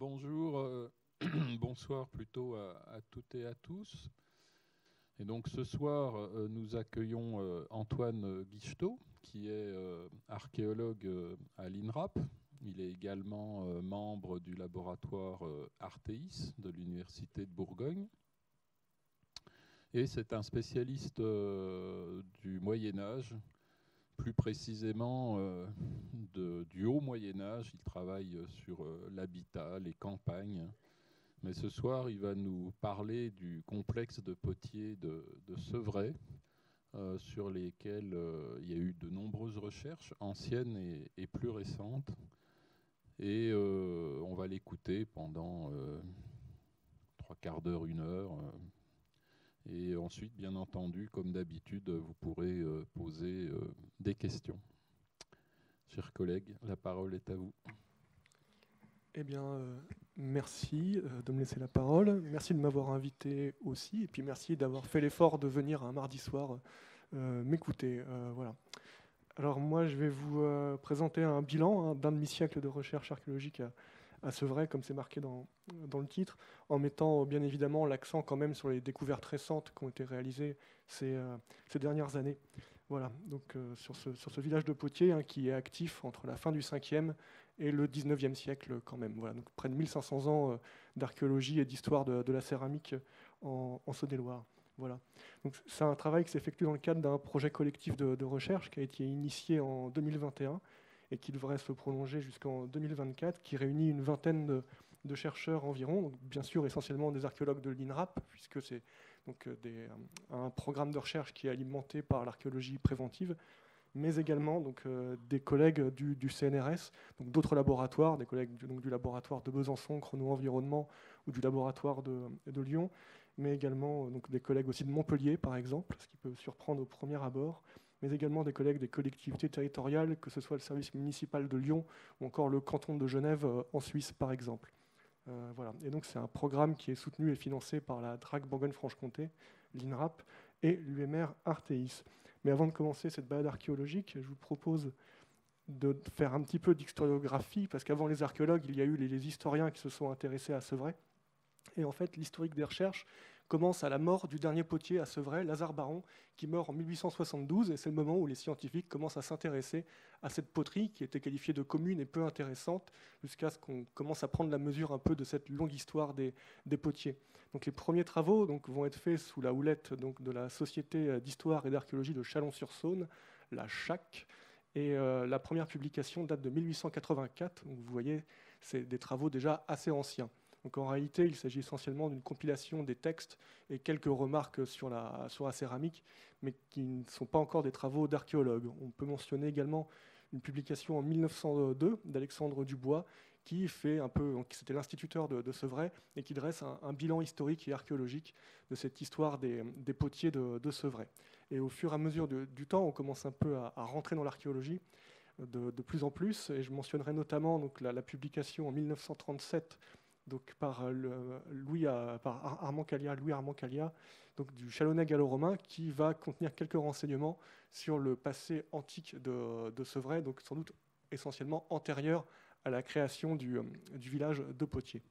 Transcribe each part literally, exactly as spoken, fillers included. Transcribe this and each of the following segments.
Bonjour, euh, bonsoir plutôt à, à toutes et à tous. Et donc ce soir, euh, nous accueillons euh, Antoine Guichetot, qui est euh, archéologue euh, à l'INRAP. Il est également euh, membre du laboratoire euh, Artéis de l'Université de Bourgogne. Et c'est un spécialiste euh, du Moyen-Âge, plus précisément euh, de, du haut Moyen-Âge. Il travaille sur euh, l'habitat, les campagnes. Mais ce soir, il va nous parler du complexe de potiers de, de Sevray, euh, sur lesquels euh, il y a eu de nombreuses recherches, anciennes et, et plus récentes. Et euh, on va l'écouter pendant euh, trois quarts d'heure, une heure. Euh, et ensuite, bien entendu, comme d'habitude, vous pourrez euh, poser euh, des questions. Chers collègues, la parole est à vous. Eh bien, euh, merci euh, de me laisser la parole. Merci de m'avoir invité aussi. Et puis merci d'avoir fait l'effort de venir un mardi soir euh, m'écouter. Euh, voilà. Alors moi, je vais vous euh, présenter un bilan hein, d'un demi-siècle de recherche archéologique à, à Sevray, comme c'est marqué dans, dans le titre, en mettant bien évidemment l'accent quand même sur les découvertes récentes qui ont été réalisées ces, euh, ces dernières années. Voilà, donc euh, sur, ce, sur ce village de Potiers hein, qui est actif entre la fin du cinquième et le dix-neuvième siècle quand même. Voilà, donc près de mille cinq cents ans euh, d'archéologie et d'histoire de, de la céramique en, en Saône-et-Loire. Voilà. Donc, c'est un travail qui s'effectue dans le cadre d'un projet collectif de, de recherche qui a été initié en deux mille vingt et un et qui devrait se prolonger jusqu'en deux mille vingt-quatre, qui réunit une vingtaine de, de chercheurs environ, donc bien sûr essentiellement des archéologues de l'INRAP, puisque c'est donc des, un programme de recherche qui est alimenté par l'archéologie préventive, mais également donc, euh, des collègues du, du C N R S, donc d'autres laboratoires, des collègues du, donc, du laboratoire de Besançon, Chrono-Environnement, ou du laboratoire de, de Lyon, mais également euh, donc, des collègues aussi de Montpellier, par exemple, ce qui peut surprendre au premier abord, mais également des collègues des collectivités territoriales, que ce soit le service municipal de Lyon ou encore le canton de Genève euh, en Suisse, par exemple. Euh, voilà. Et donc c'est un programme qui est soutenu et financé par la D R A C Bourgogne-Franche-Comté, l'INRAP et l'U M R Artéis. Mais avant de commencer cette balade archéologique, je vous propose de faire un petit peu d'historiographie, parce qu'avant les archéologues, il y a eu les, les historiens qui se sont intéressés à Sevray. Et en fait, l'historique des recherches commence à la mort du dernier potier à Sevray, Lazare Baron, qui meurt en mille huit cent soixante-douze, et c'est le moment où les scientifiques commencent à s'intéresser à cette poterie qui était qualifiée de commune et peu intéressante, jusqu'à ce qu'on commence à prendre la mesure un peu de cette longue histoire des, des potiers. Donc les premiers travaux donc, vont être faits sous la houlette donc, de la Société d'histoire et d'archéologie de Chalon-sur-Saône, la C H A C, et euh, la première publication date de mille huit cent quatre-vingt-quatre, donc vous voyez, c'est des travaux déjà assez anciens. Donc en réalité, il s'agit essentiellement d'une compilation des textes et quelques remarques sur la, sur la céramique, mais qui ne sont pas encore des travaux d'archéologues. On peut mentionner également une publication en mille neuf cent deux d'Alexandre Dubois, qui fait un peu, c'était l'instituteur de, de Sevray, et qui dresse un, un bilan historique et archéologique de cette histoire des, des potiers de, de Sevray. Et au fur et à mesure de, du temps, on commence un peu à, à rentrer dans l'archéologie de, de plus en plus, et je mentionnerai notamment donc, la, la publication en mille neuf cent trente-sept donc par, le, Louis, par Armand Calia, Louis Armand Calia, donc du Chalonnais gallo-romain, qui va contenir quelques renseignements sur le passé antique de, de Sevray, donc sans doute essentiellement antérieur à la création du, du village de Potiers.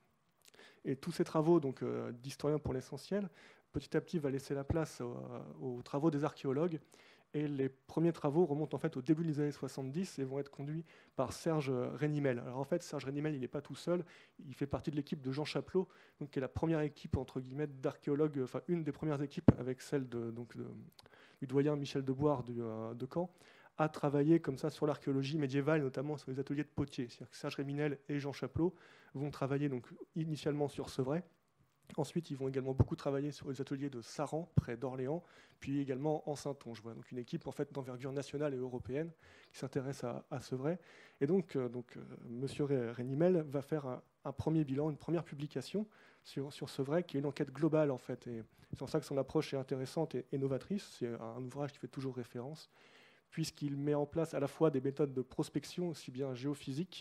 Et tous ces travaux donc, euh, d'historiens pour l'essentiel, petit à petit va laisser la place aux, aux travaux des archéologues. Et les premiers travaux remontent en fait au début des années soixante-dix et vont être conduits par Serge Rénimel. Alors en fait, Serge Rénimel, il n'est pas tout seul, il fait partie de l'équipe de Jean Chapelot, donc, qui est la première équipe entre guillemets d'archéologues, enfin une des premières équipes avec celle de, donc, de, du doyen Michel Deboire de, euh, de Caen, à travailler comme ça sur l'archéologie médiévale, notamment sur les ateliers de Potiers. C'est-à-dire que Serge Rénimel et Jean Chapelot vont travailler donc initialement sur Sevray. Ensuite, ils vont également beaucoup travailler sur les ateliers de Saran, près d'Orléans, puis également en Saintonge. Voilà, donc une équipe en fait d'envergure nationale et européenne qui s'intéresse à, à Sevray. Et donc, euh, donc euh, Monsieur Rénimel va faire un, un premier bilan, une première publication sur, sur Sevray, qui est une enquête globale en fait. Et c'est pour ça que son approche est intéressante et, et novatrice. C'est un ouvrage qui fait toujours référence, puisqu'il met en place à la fois des méthodes de prospection, aussi bien géophysique,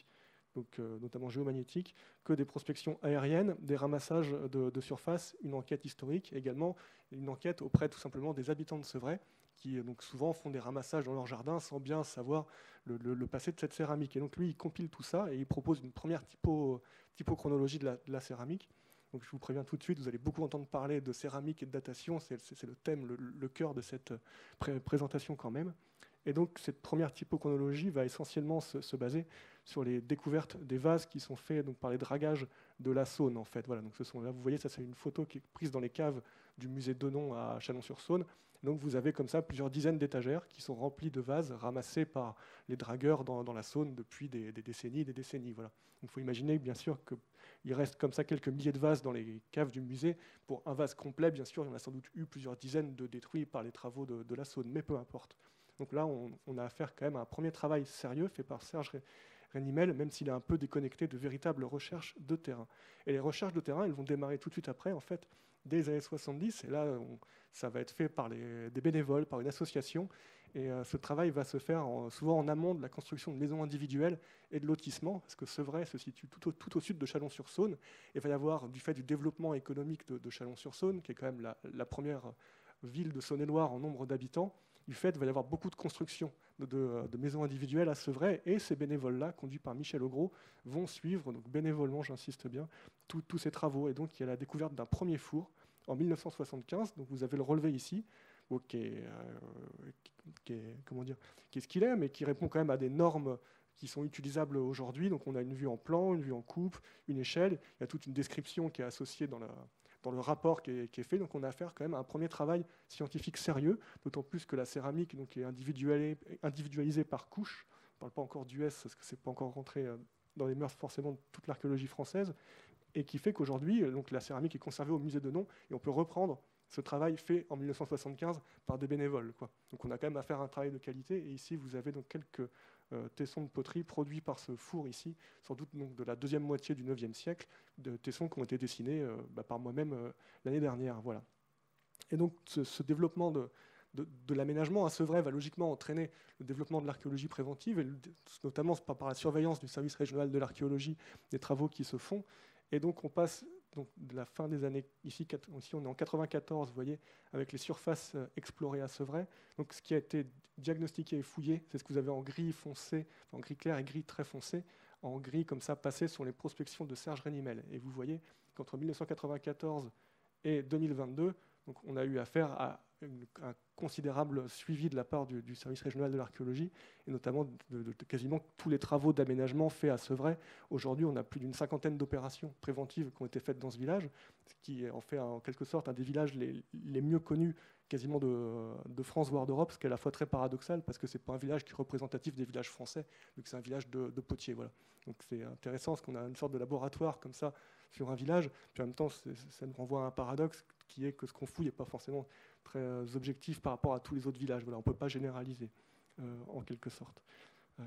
donc, euh, notamment géomagnétiques, que des prospections aériennes, des ramassages de, de surface, une enquête historique, et également une enquête auprès tout simplement des habitants de Sevray, qui donc, souvent font des ramassages dans leur jardin sans bien savoir le, le, le passé de cette céramique. Et donc lui, il compile tout ça et il propose une première typo, typochronologie de la, de la céramique. Donc je vous préviens tout de suite, vous allez beaucoup entendre parler de céramique et de datation, c'est le thème, le, le cœur de cette pré présentation quand même. Et donc cette première typochronologie va essentiellement se, se baser sur les découvertes des vases qui sont faits donc, par les dragages de la Saône en fait. Voilà, donc ce sont là, vous voyez, ça c'est une photo qui est prise dans les caves du musée Denon à Chalon-sur-Saône. Donc vous avez comme ça plusieurs dizaines d'étagères qui sont remplies de vases ramassés par les dragueurs dans, dans la Saône depuis des, des décennies et des décennies. Voilà. Donc il faut imaginer bien sûr qu'il reste comme ça quelques milliers de vases dans les caves du musée. Pour un vase complet, bien sûr, il y en a sans doute eu plusieurs dizaines de détruits par les travaux de, de la Saône, mais peu importe. Donc là, on, on a affaire quand même à un premier travail sérieux fait par Serge Renimel, même s'il est un peu déconnecté de véritables recherches de terrain. Et les recherches de terrain, elles vont démarrer tout de suite après, en fait, dès les années soixante-dix. Et là, on, ça va être fait par les, des bénévoles, par une association. Et euh, ce travail va se faire en, souvent en amont de la construction de maisons individuelles et de lotissements, parce que Sevray se situe tout au, tout au sud de Chalon-sur-Saône. Et il va y avoir, du fait du développement économique de, de Chalon-sur-Saône, qui est quand même la, la première ville de Saône-et-Loire en nombre d'habitants, du fait, il va y avoir beaucoup de construction de, de, de maisons individuelles à Sevray, et ces bénévoles-là, conduits par Michel Augros, vont suivre, donc bénévolement, j'insiste bien, tous ces travaux. Et donc, il y a la découverte d'un premier four en mille neuf cent soixante-quinze. Donc, vous avez le relevé ici, bon, qui, est, euh, qui, est, comment dire, qui est ce qu'il est, mais qui répond quand même à des normes qui sont utilisables aujourd'hui. Donc, on a une vue en plan, une vue en coupe, une échelle. Il y a toute une description qui est associée dans la... dans le rapport qui est, qui est fait. Donc on a affaire quand même à un premier travail scientifique sérieux, d'autant plus que la céramique donc, est individualisée, individualisée par couche. On ne parle pas encore d'U S parce que ce n'est pas encore rentré dans les mœurs forcément de toute l'archéologie française, et qui fait qu'aujourd'hui, donc, la céramique est conservée au musée Denon, et on peut reprendre ce travail fait en mille neuf cent soixante-quinze par des bénévoles, quoi. Donc on a quand même affaire à un travail de qualité, et ici vous avez donc quelques euh, tessons de poterie produits par ce four ici, sans doute donc, de la deuxième moitié du neuvième siècle, de tessons qui ont été dessinés euh, bah, par moi-même euh, l'année dernière. Voilà. Et donc ce, ce développement de, de, de l'aménagement à Sevray va logiquement entraîner le développement de l'archéologie préventive, et le, notamment par, par la surveillance du service régional de l'archéologie des travaux qui se font. Et donc on passe donc, de la fin des années, ici, ici on est en quatre-vingt-quatorze, vous voyez, avec les surfaces explorées à Sevray. Donc ce qui a été diagnostiqué et fouillé, c'est ce que vous avez en gris foncé, en gris clair et gris très foncé, en gris comme ça passé sur les prospections de Serge Renimel. Et vous voyez qu'entre mille neuf cent quatre-vingt-quatorze et deux mille vingt-deux, donc on a eu affaire à une, un considérable suivi de la part du, du service régional de l'archéologie, et notamment de, de, de quasiment tous les travaux d'aménagement faits à Sevray. Aujourd'hui, on a plus d'une cinquantaine d'opérations préventives qui ont été faites dans ce village, ce qui en fait en quelque sorte un des villages les, les mieux connus quasiment de, de France, voire d'Europe, ce qui est à la fois très paradoxal, parce que ce n'est pas un village qui est représentatif des villages français, mais que c'est un village de, de potiers. Voilà. Donc c'est intéressant, parce qu'on a une sorte de laboratoire comme ça sur un village, puis en même temps, ça nous renvoie à un paradoxe qui est que ce qu'on fouille n'est pas forcément très objectif par rapport à tous les autres villages. Voilà, on ne peut pas généraliser, euh, en quelque sorte. Euh,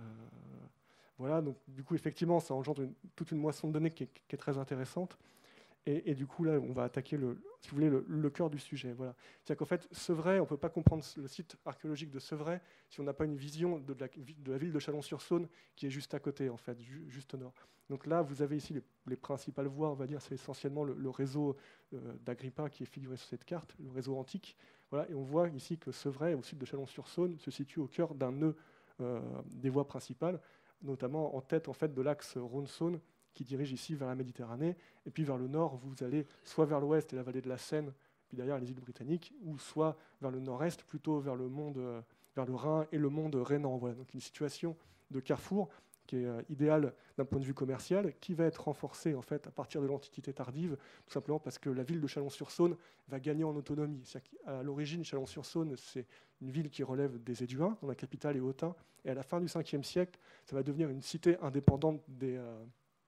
voilà, donc du coup, effectivement, ça engendre une, toute une moisson de données qui est, qui est très intéressante. Et, et du coup, là, on va attaquer, le, si vous voulez, le, le cœur du sujet. Voilà. C'est-à-dire qu'en fait, Sevray, on ne peut pas comprendre le site archéologique de Sevray si on n'a pas une vision de la, de la ville de Chalon-sur-Saône qui est juste à côté, en fait, ju, juste au nord. Donc là, vous avez ici les, les principales voies, on va dire, c'est essentiellement le, le réseau euh, d'Agrippa qui est figuré sur cette carte, le réseau antique. Voilà, et on voit ici que Sevray, au sud de Chalon-sur-Saône, se situe au cœur d'un nœud euh, des voies principales, notamment en tête en fait, de l'axe Rhône-Saône, qui dirige ici vers la Méditerranée, et puis vers le nord, vous allez soit vers l'ouest et la vallée de la Seine, puis derrière les îles britanniques, ou soit vers le nord-est, plutôt vers le monde, euh, vers le Rhin et le monde rhénan. Voilà, donc une situation de carrefour qui est euh, idéale d'un point de vue commercial, qui va être renforcée en fait à partir de l'Antiquité tardive, tout simplement parce que la ville de Chalon-sur-Saône va gagner en autonomie. C'est-à-dire qu'à l'origine, Chalon-sur-Saône, c'est une ville qui relève des Éduins, dont la capitale est Autun, et à la fin du cinquième siècle, ça va devenir une cité indépendante des euh,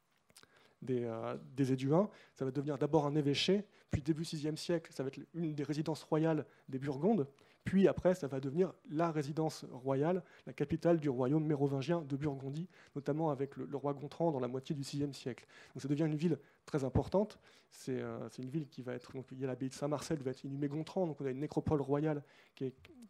Des, euh, des Éduins. Ça va devenir d'abord un évêché, puis début sixième siècle, ça va être une des résidences royales des Burgondes, puis après, ça va devenir la résidence royale, la capitale du royaume mérovingien de Burgondie, notamment avec le, le roi Gontran dans la moitié du sixième siècle. Donc ça devient une ville très importante. C'est euh, une ville qui va être... Donc, il y a l'abbaye de Saint-Marcel, qui va être inhumée Gontran, donc on a une nécropole royale qui est,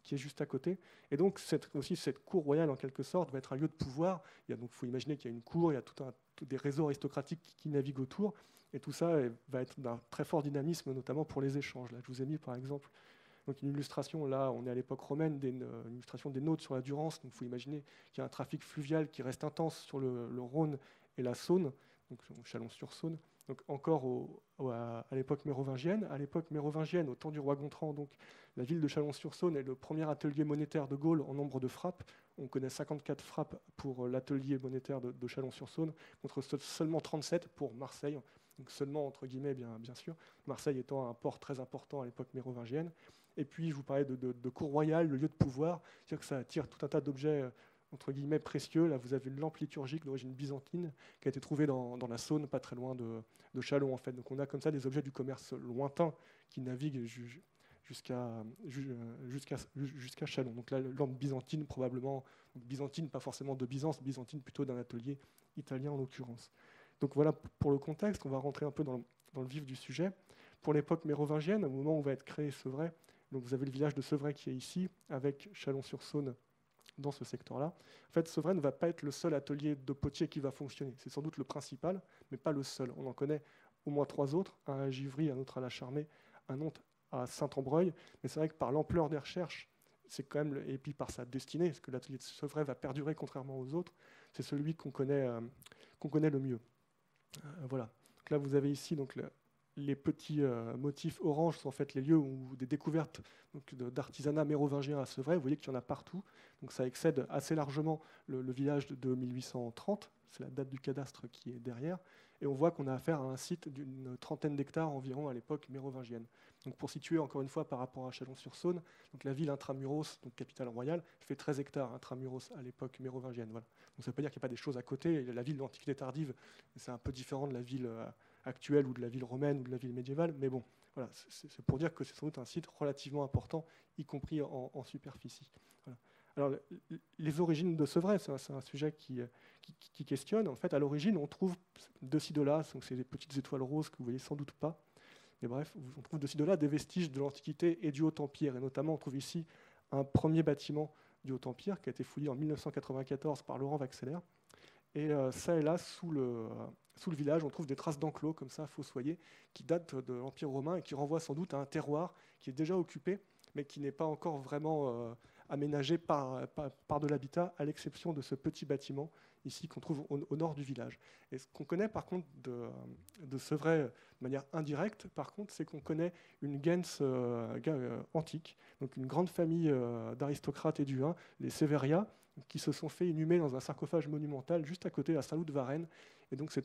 qui est juste à côté. Et donc cette, aussi cette cour royale, en quelque sorte, va être un lieu de pouvoir. Il y a donc, faut imaginer qu'il y a une cour, il y a tout un, tout des réseaux aristocratiques qui, qui naviguent autour, et tout ça va être d'un très fort dynamisme, notamment pour les échanges. Là, je vous ai mis par exemple donc une illustration, là on est à l'époque romaine, des, une illustration des nautes sur la Durance. Donc il faut imaginer qu'il y a un trafic fluvial qui reste intense sur le, le Rhône et la Saône, donc Chalon-sur-Saône. Donc encore au, au, à, à l'époque mérovingienne. À l'époque mérovingienne, au temps du roi Gontran, donc, la ville de Chalon-sur-Saône est le premier atelier monétaire de Gaule en nombre de frappes. On connaît cinquante-quatre frappes pour l'atelier monétaire de, de Chalon-sur-Saône, contre seulement trente-sept pour Marseille. Donc seulement entre guillemets, bien, bien sûr. Marseille étant un port très important à l'époque mérovingienne. Et puis, je vous parlais de, de, de cour royale, le lieu de pouvoir, c'est-à-dire que ça attire tout un tas d'objets entre guillemets précieux. Là, vous avez une lampe liturgique d'origine byzantine qui a été trouvée dans, dans la Saône, pas très loin de, de Châlons, en fait. Donc, on a comme ça des objets du commerce lointain qui naviguent ju jusqu'à jusqu'à jusqu'à Châlons. Donc, la lampe byzantine, probablement, byzantine, pas forcément de Byzance, byzantine plutôt d'un atelier italien en l'occurrence. Donc, voilà pour le contexte. On va rentrer un peu dans, dans le vif du sujet. Pour l'époque mérovingienne, au moment où va être créé Sevray, donc vous avez le village de Sevray qui est ici, avec Chalon-sur-Saône dans ce secteur-là. En fait, Sevray ne va pas être le seul atelier de potier qui va fonctionner. C'est sans doute le principal, mais pas le seul. On en connaît au moins trois autres, un à Givry, un autre à La Charmée, un autre à Saint-Ambreuil. Mais c'est vrai que par l'ampleur des recherches, c'est quand même, et puis par sa destinée, parce que l'atelier de Sevray va perdurer contrairement aux autres, c'est celui qu'on connaît, euh, qu'on connaît le mieux. Euh, voilà. Donc là, vous avez ici donc, le, les petits euh, motifs orange sont en fait les lieux où des découvertes d'artisanat mérovingien à Sevray. Vous voyez qu'il y en a partout. Donc ça excède assez largement le, le village de, de mille huit cent trente. C'est la date du cadastre qui est derrière. Et on voit qu'on a affaire à un site d'une trentaine d'hectares environ à l'époque mérovingienne. Donc pour situer encore une fois par rapport à Chalon-sur-Saône, donc la ville intramuros, donc capitale royale, fait treize hectares intramuros à l'époque mérovingienne. Voilà. Donc ça ne veut pas dire qu'il n'y a pas des choses à côté. La ville de l'Antiquité tardive, c'est un peu différent de la ville euh, actuelle ou de la ville romaine ou de la ville médiévale, mais bon, voilà, c'est pour dire que c'est sans doute un site relativement important, y compris en, en superficie. Voilà. Alors, les origines de Sevray, c'est un, un sujet qui, qui, qui questionne. En fait, à l'origine, on trouve de ci, de là, donc c'est des petites étoiles roses que vous voyez sans doute pas, mais bref, on trouve de ci, de là des vestiges de l'Antiquité et du Haut-Empire, et notamment on trouve ici un premier bâtiment du Haut-Empire qui a été fouillé en mille neuf cent quatre-vingt-quatorze par Laurent Vaxeler. Et euh, ça et là, sous le, euh, sous le village, on trouve des traces d'enclos, comme ça, fossoyés, qui datent de l'Empire romain et qui renvoient sans doute à un terroir qui est déjà occupé, mais qui n'est pas encore vraiment euh, aménagé par, par, par de l'habitat, à l'exception de ce petit bâtiment ici qu'on trouve au, au nord du village. Et ce qu'on connaît par contre de, de Sevray de manière indirecte, par contre, c'est qu'on connaît une gens euh, euh, antique, donc une grande famille euh, d'aristocrates et du vin, les Severia, qui se sont fait inhumer dans un sarcophage monumental juste à côté à Saint-Loup de Varennes. Et donc c'est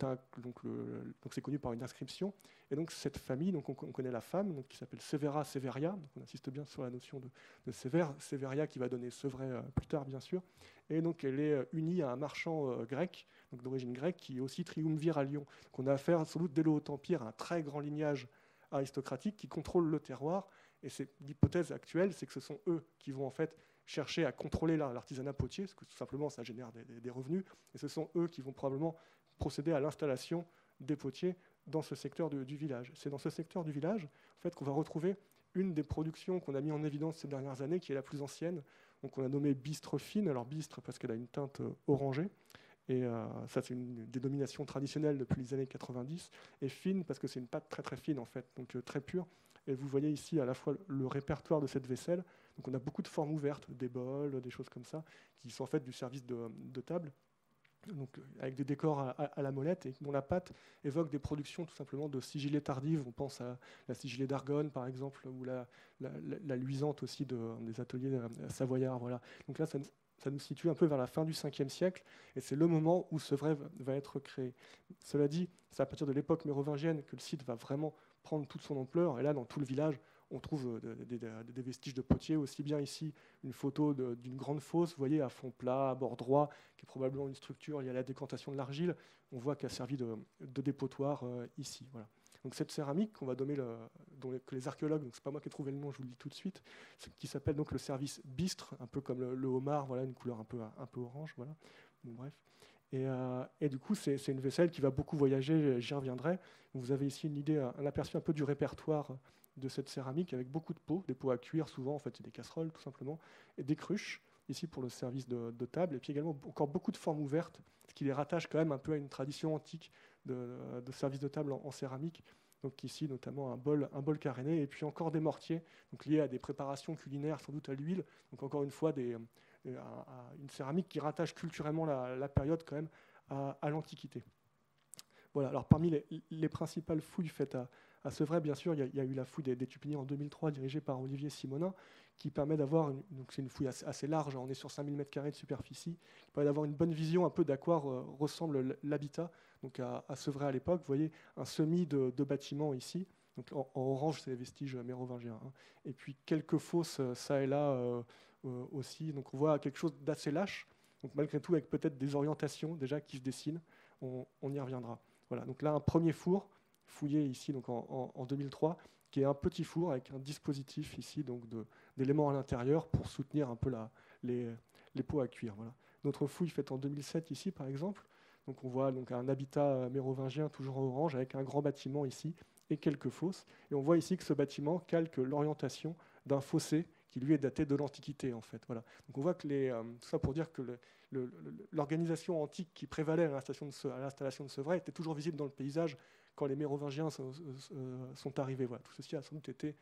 connu par une inscription. Et donc cette famille, donc on, on connaît la femme, donc, qui s'appelle Severa Severia. Donc on insiste bien sur la notion de, de Sévère, Severia qui va donner Sevray euh, plus tard, bien sûr. Et donc elle est euh, unie à un marchand euh, grec, donc d'origine grecque, qui est aussi triumvir à Lyon. Donc on a affaire, sans doute dès le Haut-Empire, à un très grand lignage aristocratique qui contrôle le terroir. Et l'hypothèse actuelle, c'est que ce sont eux qui vont en fait chercher à contrôler l'artisanat potier, parce que tout simplement ça génère des, des, des revenus, et ce sont eux qui vont probablement procéder à l'installation des potiers dans ce secteur de, du village. C'est dans ce secteur du village en fait, qu'on va retrouver une des productions qu'on a mis en évidence ces dernières années, qui est la plus ancienne, donc on a nommé bistre fine, alors bistre parce qu'elle a une teinte euh, orangée, et euh, ça c'est une dénomination traditionnelle depuis les années quatre-vingt-dix, et fine parce que c'est une pâte très très fine en fait, donc euh, très pure. Et vous voyez ici à la fois le répertoire de cette vaisselle. Donc on a beaucoup de formes ouvertes, des bols, des choses comme ça, qui sont en fait du service de, de table, donc avec des décors à, à, à la molette, et dont la pâte évoque des productions tout simplement de sigillés tardives. On pense à la sigillée d'Argonne par exemple, ou la, la, la, la luisante aussi de, des ateliers savoyards. Voilà. Donc là, ça, ça nous situe un peu vers la fin du cinquième siècle, et c'est le moment où Sevray va, va être créé. Cela dit, c'est à partir de l'époque mérovingienne que le site va vraiment prendre toute son ampleur, et là dans tout le village on trouve des, des, des vestiges de potiers, aussi bien ici une photo d'une grande fosse, vous voyez, à fond plat, à bord droit, qui est probablement une structure liée à la décantation de l'argile. On voit qu'elle a servi de, de dépotoir euh, ici. Voilà. Donc cette céramique qu'on va nommer, le, dont les, que les archéologues, donc c'est pas moi qui ai trouvé le nom, je vous le dis tout de suite, qui s'appelle donc le service bistre, un peu comme le, le homard, voilà, une couleur un peu, un peu orange, voilà. Bon, bref. Et, euh, et du coup, c'est une vaisselle qui va beaucoup voyager, j'y reviendrai. Vous avez ici une idée, un aperçu un peu du répertoire de cette céramique, avec beaucoup de pots, des pots à cuire souvent, en fait, c'est des casseroles tout simplement, et des cruches, ici pour le service de, de table, et puis également encore beaucoup de formes ouvertes, ce qui les rattache quand même un peu à une tradition antique de, de service de table en, en céramique. Donc ici, notamment un bol, un bol caréné, et puis encore des mortiers, donc liés à des préparations culinaires, sans doute à l'huile. Donc encore une fois, des, euh, à une céramique qui rattache culturellement la, la période quand même à, à l'Antiquité. Voilà. Alors parmi les, les principales fouilles faites à, à Sevray, bien sûr, il y, a, il y a eu la fouille des, des Tupiniers en deux mille trois, dirigée par Olivier Simonin, qui permet d'avoir, donc c'est une fouille assez, assez large, on est sur cinq mille mètres carrés de superficie, qui permet d'avoir une bonne vision un peu d'à quoi euh, ressemble l'habitat. Donc à, à Sevray à l'époque, vous voyez un semis de, de bâtiments ici. Donc en, en orange, c'est les vestiges mérovingiens. Hein. Et puis quelques fosses, ça et là euh, euh, aussi. Donc on voit quelque chose d'assez lâche, donc malgré tout avec peut-être des orientations déjà qui se dessinent. On, on y reviendra. Voilà, donc là un premier four fouillé ici donc en, en, en deux mille trois, qui est un petit four avec un dispositif ici donc d'éléments à l'intérieur pour soutenir un peu la, les, les pots à cuire. Voilà. Notre fouille faite en deux mille sept ici par exemple, donc on voit donc un habitat mérovingien toujours en orange avec un grand bâtiment ici et quelques fosses. Et on voit ici que ce bâtiment calque l'orientation d'un fossé qui lui est daté de l'Antiquité en fait. Voilà. Donc on voit que les, euh, tout ça pour dire que l'organisation antique qui prévalait à l'installation de Sevray était toujours visible dans le paysage quand les Mérovingiens sont, sont arrivés. Voilà. Tout ceci a sans doute été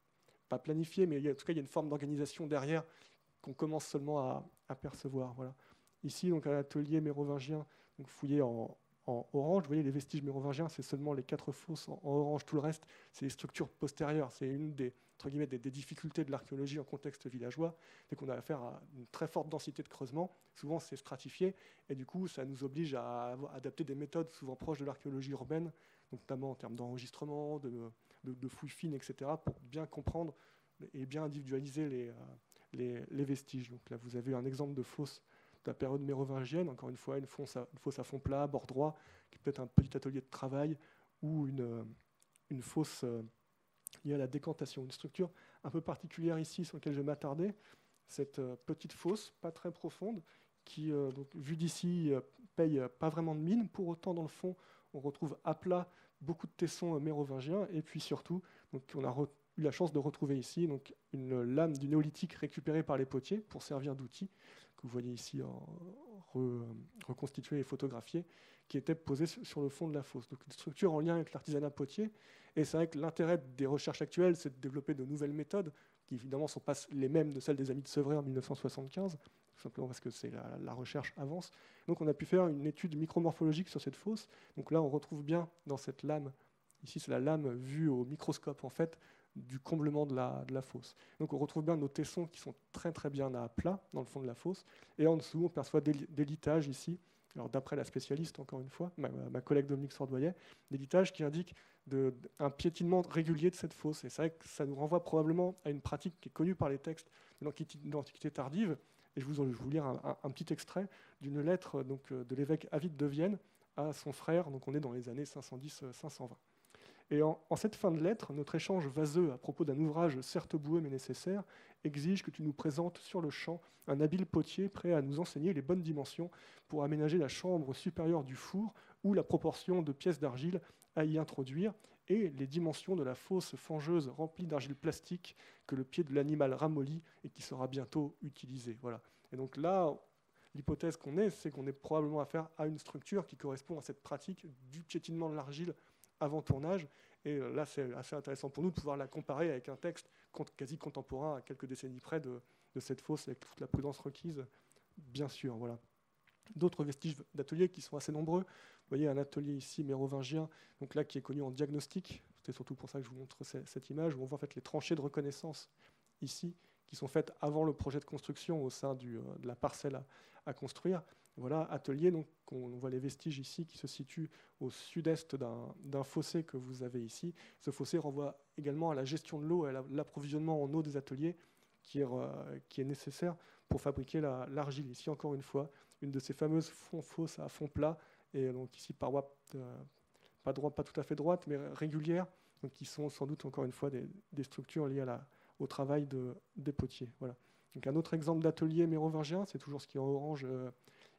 pas planifié, mais il y a, en tout cas il y a une forme d'organisation derrière qu'on commence seulement à, à percevoir. Voilà. Ici, donc, un atelier mérovingien donc, fouillé en, en orange. Vous voyez, les vestiges mérovingiens, c'est seulement les quatre fosses en, en orange. Tout le reste, c'est les structures postérieures. C'est une des, entre guillemets, des, des difficultés de l'archéologie en contexte villageois, c'est qu'on a affaire à une très forte densité de creusement. Souvent, c'est stratifié, et du coup, ça nous oblige à, à adapter des méthodes souvent proches de l'archéologie urbaine, donc notamment en termes d'enregistrement, de, de, de fouilles fines, et cetera, pour bien comprendre et bien individualiser les, les, les vestiges. Donc là, vous avez un exemple de fosse de la période mérovingienne, encore une fois, une fosse à, une fosse à fond plat, bord droit, qui peut être un petit atelier de travail, ou une, une fosse euh, liée à la décantation. Une structure un peu particulière ici, sur laquelle je vais m'attarder, cette euh, petite fosse, pas très profonde, qui, euh, donc, vue d'ici, euh, paye pas vraiment de mine. Pour autant, dans le fond, on retrouve à plat beaucoup de tessons mérovingiens, et puis surtout, donc, on a eu la chance de retrouver ici donc, une lame du néolithique récupérée par les potiers pour servir d'outil, que vous voyez ici en re, reconstitué et photographié, qui était posée sur le fond de la fosse. Donc une structure en lien avec l'artisanat potier. Et c'est vrai que l'intérêt des recherches actuelles, c'est de développer de nouvelles méthodes, qui évidemment ne sont pas les mêmes de celles des amis de Sevray en mille neuf cent soixante-quinze, tout simplement parce que c'est la, la recherche avance. Donc on a pu faire une étude micromorphologique sur cette fosse. Donc là, on retrouve bien dans cette lame, ici c'est la lame vue au microscope en fait, du comblement de la, de la fosse. Donc on retrouve bien nos tessons qui sont très très bien à plat dans le fond de la fosse. Et en dessous, on perçoit des, des litages ici. Alors d'après la spécialiste, encore une fois, ma, ma collègue Dominique Sordoyer, des litages qui indiquent de, de, un piétinement régulier de cette fosse. Et c'est vrai que ça nous renvoie probablement à une pratique qui est connue par les textes de l'Antiquité tardive. Et je vous, je vais vous lire un, un, un petit extrait d'une lettre donc, de l'évêque Avite de Vienne à son frère. Donc on est dans les années cinq cent dix cinq cent vingt. Et en, en cette fin de lettre, notre échange vaseux à propos d'un ouvrage certes boueux mais nécessaire exige que tu nous présentes sur le champ un habile potier prêt à nous enseigner les bonnes dimensions pour aménager la chambre supérieure du four ou la proportion de pièces d'argile à y introduire et les dimensions de la fosse fangeuse remplie d'argile plastique que le pied de l'animal ramollit et qui sera bientôt utilisé. Voilà. Et donc là, l'hypothèse qu'on est, c'est qu'on est probablement affaire à une structure qui correspond à cette pratique du piétinement de l'argile avant tournage, et là c'est assez intéressant pour nous de pouvoir la comparer avec un texte quasi contemporain à quelques décennies près de, de cette fosse avec toute la prudence requise, bien sûr. Voilà. D'autres vestiges d'ateliers qui sont assez nombreux. Vous voyez un atelier ici mérovingien, donc là qui est connu en diagnostic. C'est surtout pour ça que je vous montre cette image où on voit en fait les tranchées de reconnaissance ici qui sont faites avant le projet de construction au sein du, de la parcelle à, à construire. Voilà, atelier, donc on voit les vestiges ici qui se situent au sud-est d'un fossé que vous avez ici. Ce fossé renvoie également à la gestion de l'eau et à l'approvisionnement en eau des ateliers qui est, euh, qui est nécessaire pour fabriquer l'argile. La, ici, encore une fois, une de ces fameuses fosses à fond plat, et donc ici paroi euh, pas, droit, pas tout à fait droite, mais régulière, donc qui sont sans doute encore une fois des, des structures liées à la, au travail de, des potiers. Voilà. Donc un autre exemple d'atelier mérovingien, c'est toujours ce qui est en orange euh,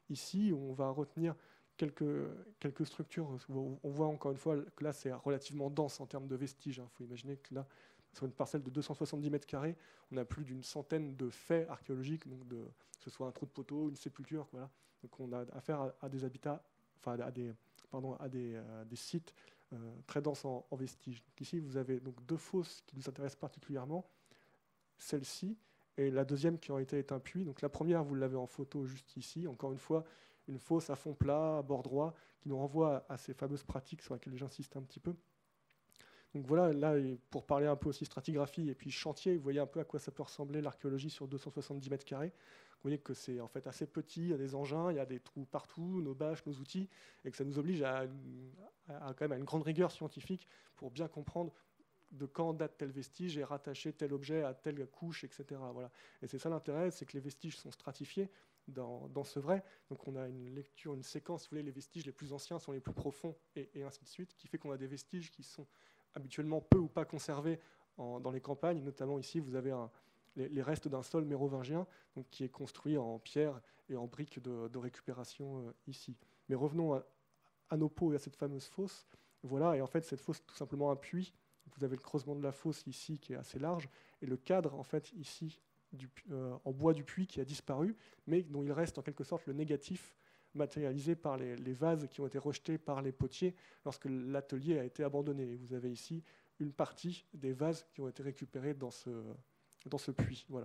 ici, on va retenir quelques, quelques structures. On voit encore une fois que là, c'est relativement dense en termes de vestiges. Il faut imaginer que là, sur une parcelle de deux cent soixante-dix mètres carrés, on a plus d'une centaine de faits archéologiques, donc de, que ce soit un trou de poteau, une sépulture. Voilà. Donc on a affaire à, à des habitats, enfin à des, pardon, à des, euh, des sites euh, très denses en, en vestiges. Donc ici, vous avez donc deux fosses qui nous intéressent particulièrement, celle-ci et la deuxième qui en réalité est un puits. Donc la première, vous l'avez en photo juste ici. Encore une fois, une fosse à fond plat, à bord droit, qui nous renvoie à ces fameuses pratiques sur lesquelles j'insiste un petit peu. Donc voilà, là, pour parler un peu aussi stratigraphie et puis chantier, vous voyez un peu à quoi ça peut ressembler l'archéologie sur deux cent soixante-dix mètres carrés. Vous voyez que c'est en fait assez petit, il y a des engins, il y a des trous partout, nos bâches, nos outils, et que ça nous oblige à, à, à quand même à une grande rigueur scientifique pour bien comprendre de quand date tel vestige et rattacher tel objet à telle couche, et cetera. Voilà. Et c'est ça l'intérêt, c'est que les vestiges sont stratifiés dans, dans Sevray. Donc on a une lecture, une séquence, si vous voulez, les vestiges les plus anciens sont les plus profonds, et, et ainsi de suite, qui fait qu'on a des vestiges qui sont habituellement peu ou pas conservés en, dans les campagnes. Notamment ici, vous avez un, les, les restes d'un sol mérovingien, donc qui est construit en pierre et en briques de, de récupération euh, ici. Mais revenons à, à nos pots et à cette fameuse fosse. Voilà, et en fait, cette fosse est tout simplement un puits. Vous avez le creusement de la fosse ici qui est assez large, et le cadre, en fait, ici, du, euh, en bois du puits qui a disparu, mais dont il reste en quelque sorte le négatif matérialisé par les, les vases qui ont été rejetés par les potiers lorsque l'atelier a été abandonné. Et vous avez ici une partie des vases qui ont été récupérés dans ce, dans ce puits. Voilà.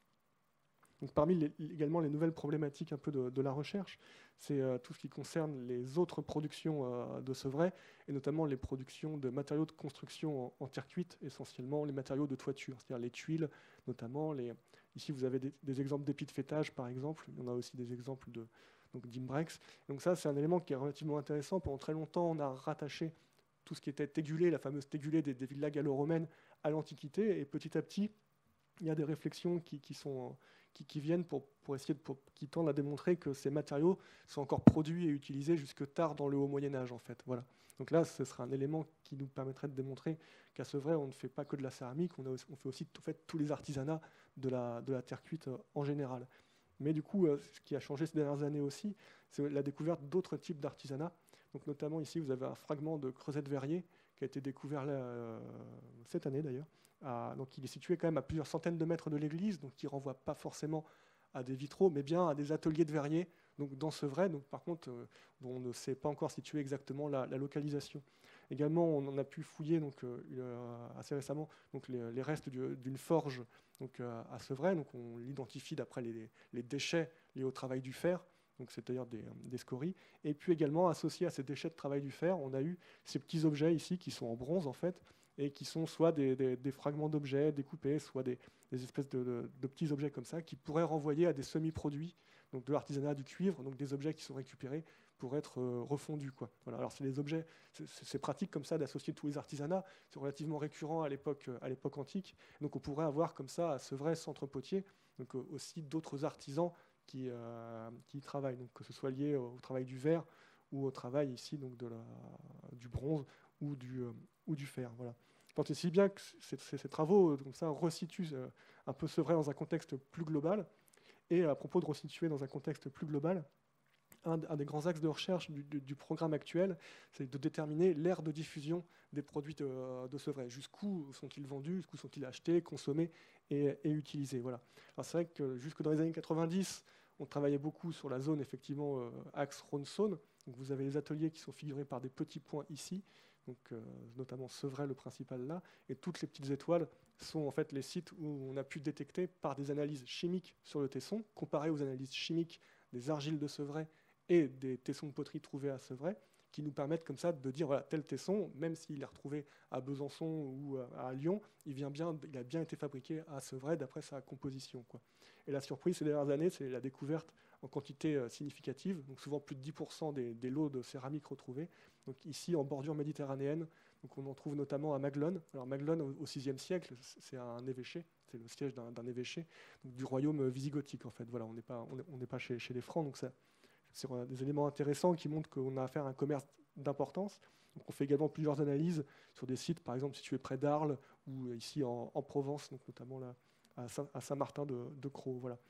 Donc, parmi les, également les nouvelles problématiques un peu de, de la recherche, c'est euh, tout ce qui concerne les autres productions euh, de Sevray, et notamment les productions de matériaux de construction en, en terre cuite, essentiellement les matériaux de toiture, c'est-à-dire les tuiles, notamment. Les, ici, vous avez des, des exemples d'épis de fêtage, par exemple. Il y en a aussi des exemples de, donc d'imbrex. Donc ça, c'est un élément qui est relativement intéressant. Pendant très longtemps, on a rattaché tout ce qui était tégulé, la fameuse tégulée des, des villas gallo-romaines, à l'Antiquité, et petit à petit, il y a des réflexions qui, qui, sont, qui, qui viennent pour, pour essayer de, pour, qui tendent à démontrer que ces matériaux sont encore produits et utilisés jusque tard dans le haut Moyen-Âge, en fait. Voilà. Donc là, ce sera un élément qui nous permettrait de démontrer qu'à Sevray, on ne fait pas que de la céramique, on, a aussi, on fait aussi en fait, tous les artisanats de la, de la terre cuite en général. Mais du coup, ce qui a changé ces dernières années aussi, c'est la découverte d'autres types d'artisanat. Donc notamment ici, vous avez un fragment de creuset de verrier qui a été découvert là, euh, cette année d'ailleurs. À, donc il est situé quand même à plusieurs centaines de mètres de l'église, donc qui ne renvoie pas forcément à des vitraux, mais bien à des ateliers de verrier, donc dans Sevray. Donc par contre, euh, on ne sait pas encore situer exactement la, la localisation. Également, on en a pu fouiller donc, euh, assez récemment donc, les, les restes d'une forge donc, euh, à Sevray. Donc on l'identifie d'après les, les déchets liés au travail du fer, donc c'est-à-dire des, des scories. Et puis également, associé à ces déchets de travail du fer, on a eu ces petits objets ici qui sont en bronze en fait, et qui sont soit des, des, des fragments d'objets découpés, soit des, des espèces de, de, de petits objets comme ça, qui pourraient renvoyer à des semi-produits, donc de l'artisanat du cuivre, donc des objets qui sont récupérés pour être euh, refondus, quoi. Voilà. Alors c'est des objets, c'est pratique comme ça d'associer tous les artisanats, c'est relativement récurrent à l'époque à l'époque antique, donc on pourrait avoir comme ça à Sevray centre Potier, donc euh, aussi d'autres artisans qui, euh, qui y travaillent, donc que ce soit lié au, au travail du verre ou au travail ici donc de la, du bronze ou du, euh, ou du fer. Voilà. Tant et si bien que ces, ces, ces travaux comme ça, resituent euh, un peu Sevray dans un contexte plus global. Et à propos de resituer dans un contexte plus global, un, un des grands axes de recherche du, du, du programme actuel, c'est de déterminer l'ère de diffusion des produits de, de Sevray. Jusqu'où sont-ils vendus, jusqu'où sont-ils achetés, consommés et, et utilisés. Voilà. Alors c'est vrai que jusque dans les années quatre-vingt-dix, on travaillait beaucoup sur la zone, effectivement, euh, axe Rhône-Saône. Donc vous avez les ateliers qui sont figurés par des petits points ici, donc, euh, notamment Sevray, le principal là, et toutes les petites étoiles sont en fait les sites où on a pu détecter par des analyses chimiques sur le tesson, comparées aux analyses chimiques des argiles de Sevray et des tessons de poterie trouvés à Sevray, qui nous permettent comme ça de dire, voilà, tel tesson, même s'il est retrouvé à Besançon ou à Lyon, il, vient bien, il a bien été fabriqué à Sevray d'après sa composition, quoi. Et la surprise ces dernières années, c'est la découverte en quantité significative, donc souvent plus de dix pour cent des, des lots de céramique retrouvés, donc ici en bordure méditerranéenne. Donc on en trouve notamment à Maglone. Alors Maglone, au sixième siècle, c'est un évêché, c'est le siège d'un évêché donc du royaume visigothique en fait. Voilà, on n'est pas, on n'est pas chez, chez les Francs, donc ça, c'est des éléments intéressants qui montrent qu'on a affaire à un commerce d'importance. Donc on fait également plusieurs analyses sur des sites, par exemple situés près d'Arles ou ici en, en Provence, donc notamment là, à Saint-Martin de, de Crau. Voilà.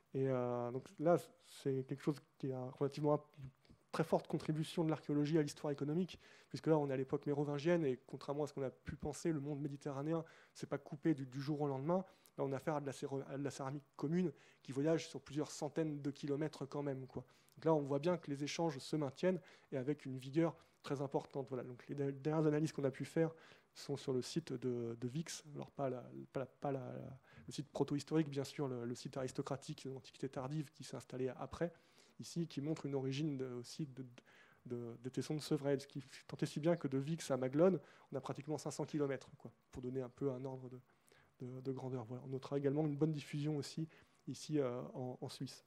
Et euh, donc là, c'est quelque chose qui est un, relativement une très forte contribution de l'archéologie à l'histoire économique, puisque là, on est à l'époque mérovingienne, et contrairement à ce qu'on a pu penser, le monde méditerranéen, c'est pas coupé du, du jour au lendemain. Là, on a affaire à de, la céro, à de la céramique commune qui voyage sur plusieurs centaines de kilomètres quand même, quoi. Donc là, on voit bien que les échanges se maintiennent et avec une vigueur très importante. Voilà. Donc les dernières analyses qu'on a pu faire sont sur le site de, de Vix, alors pas, la, pas, la, pas la, la, le site proto-historique, bien sûr, le, le site aristocratique de l'Antiquité tardive qui s'est installé après, ici, qui montre une origine de, aussi de, de, de tessons de Sevrel, ce qui tant et si bien que de Vix à Maglone, on a pratiquement cinq cents kilomètres, quoi, pour donner un peu un ordre de, de, de grandeur. Voilà. On notera également une bonne diffusion aussi ici euh, en, en Suisse.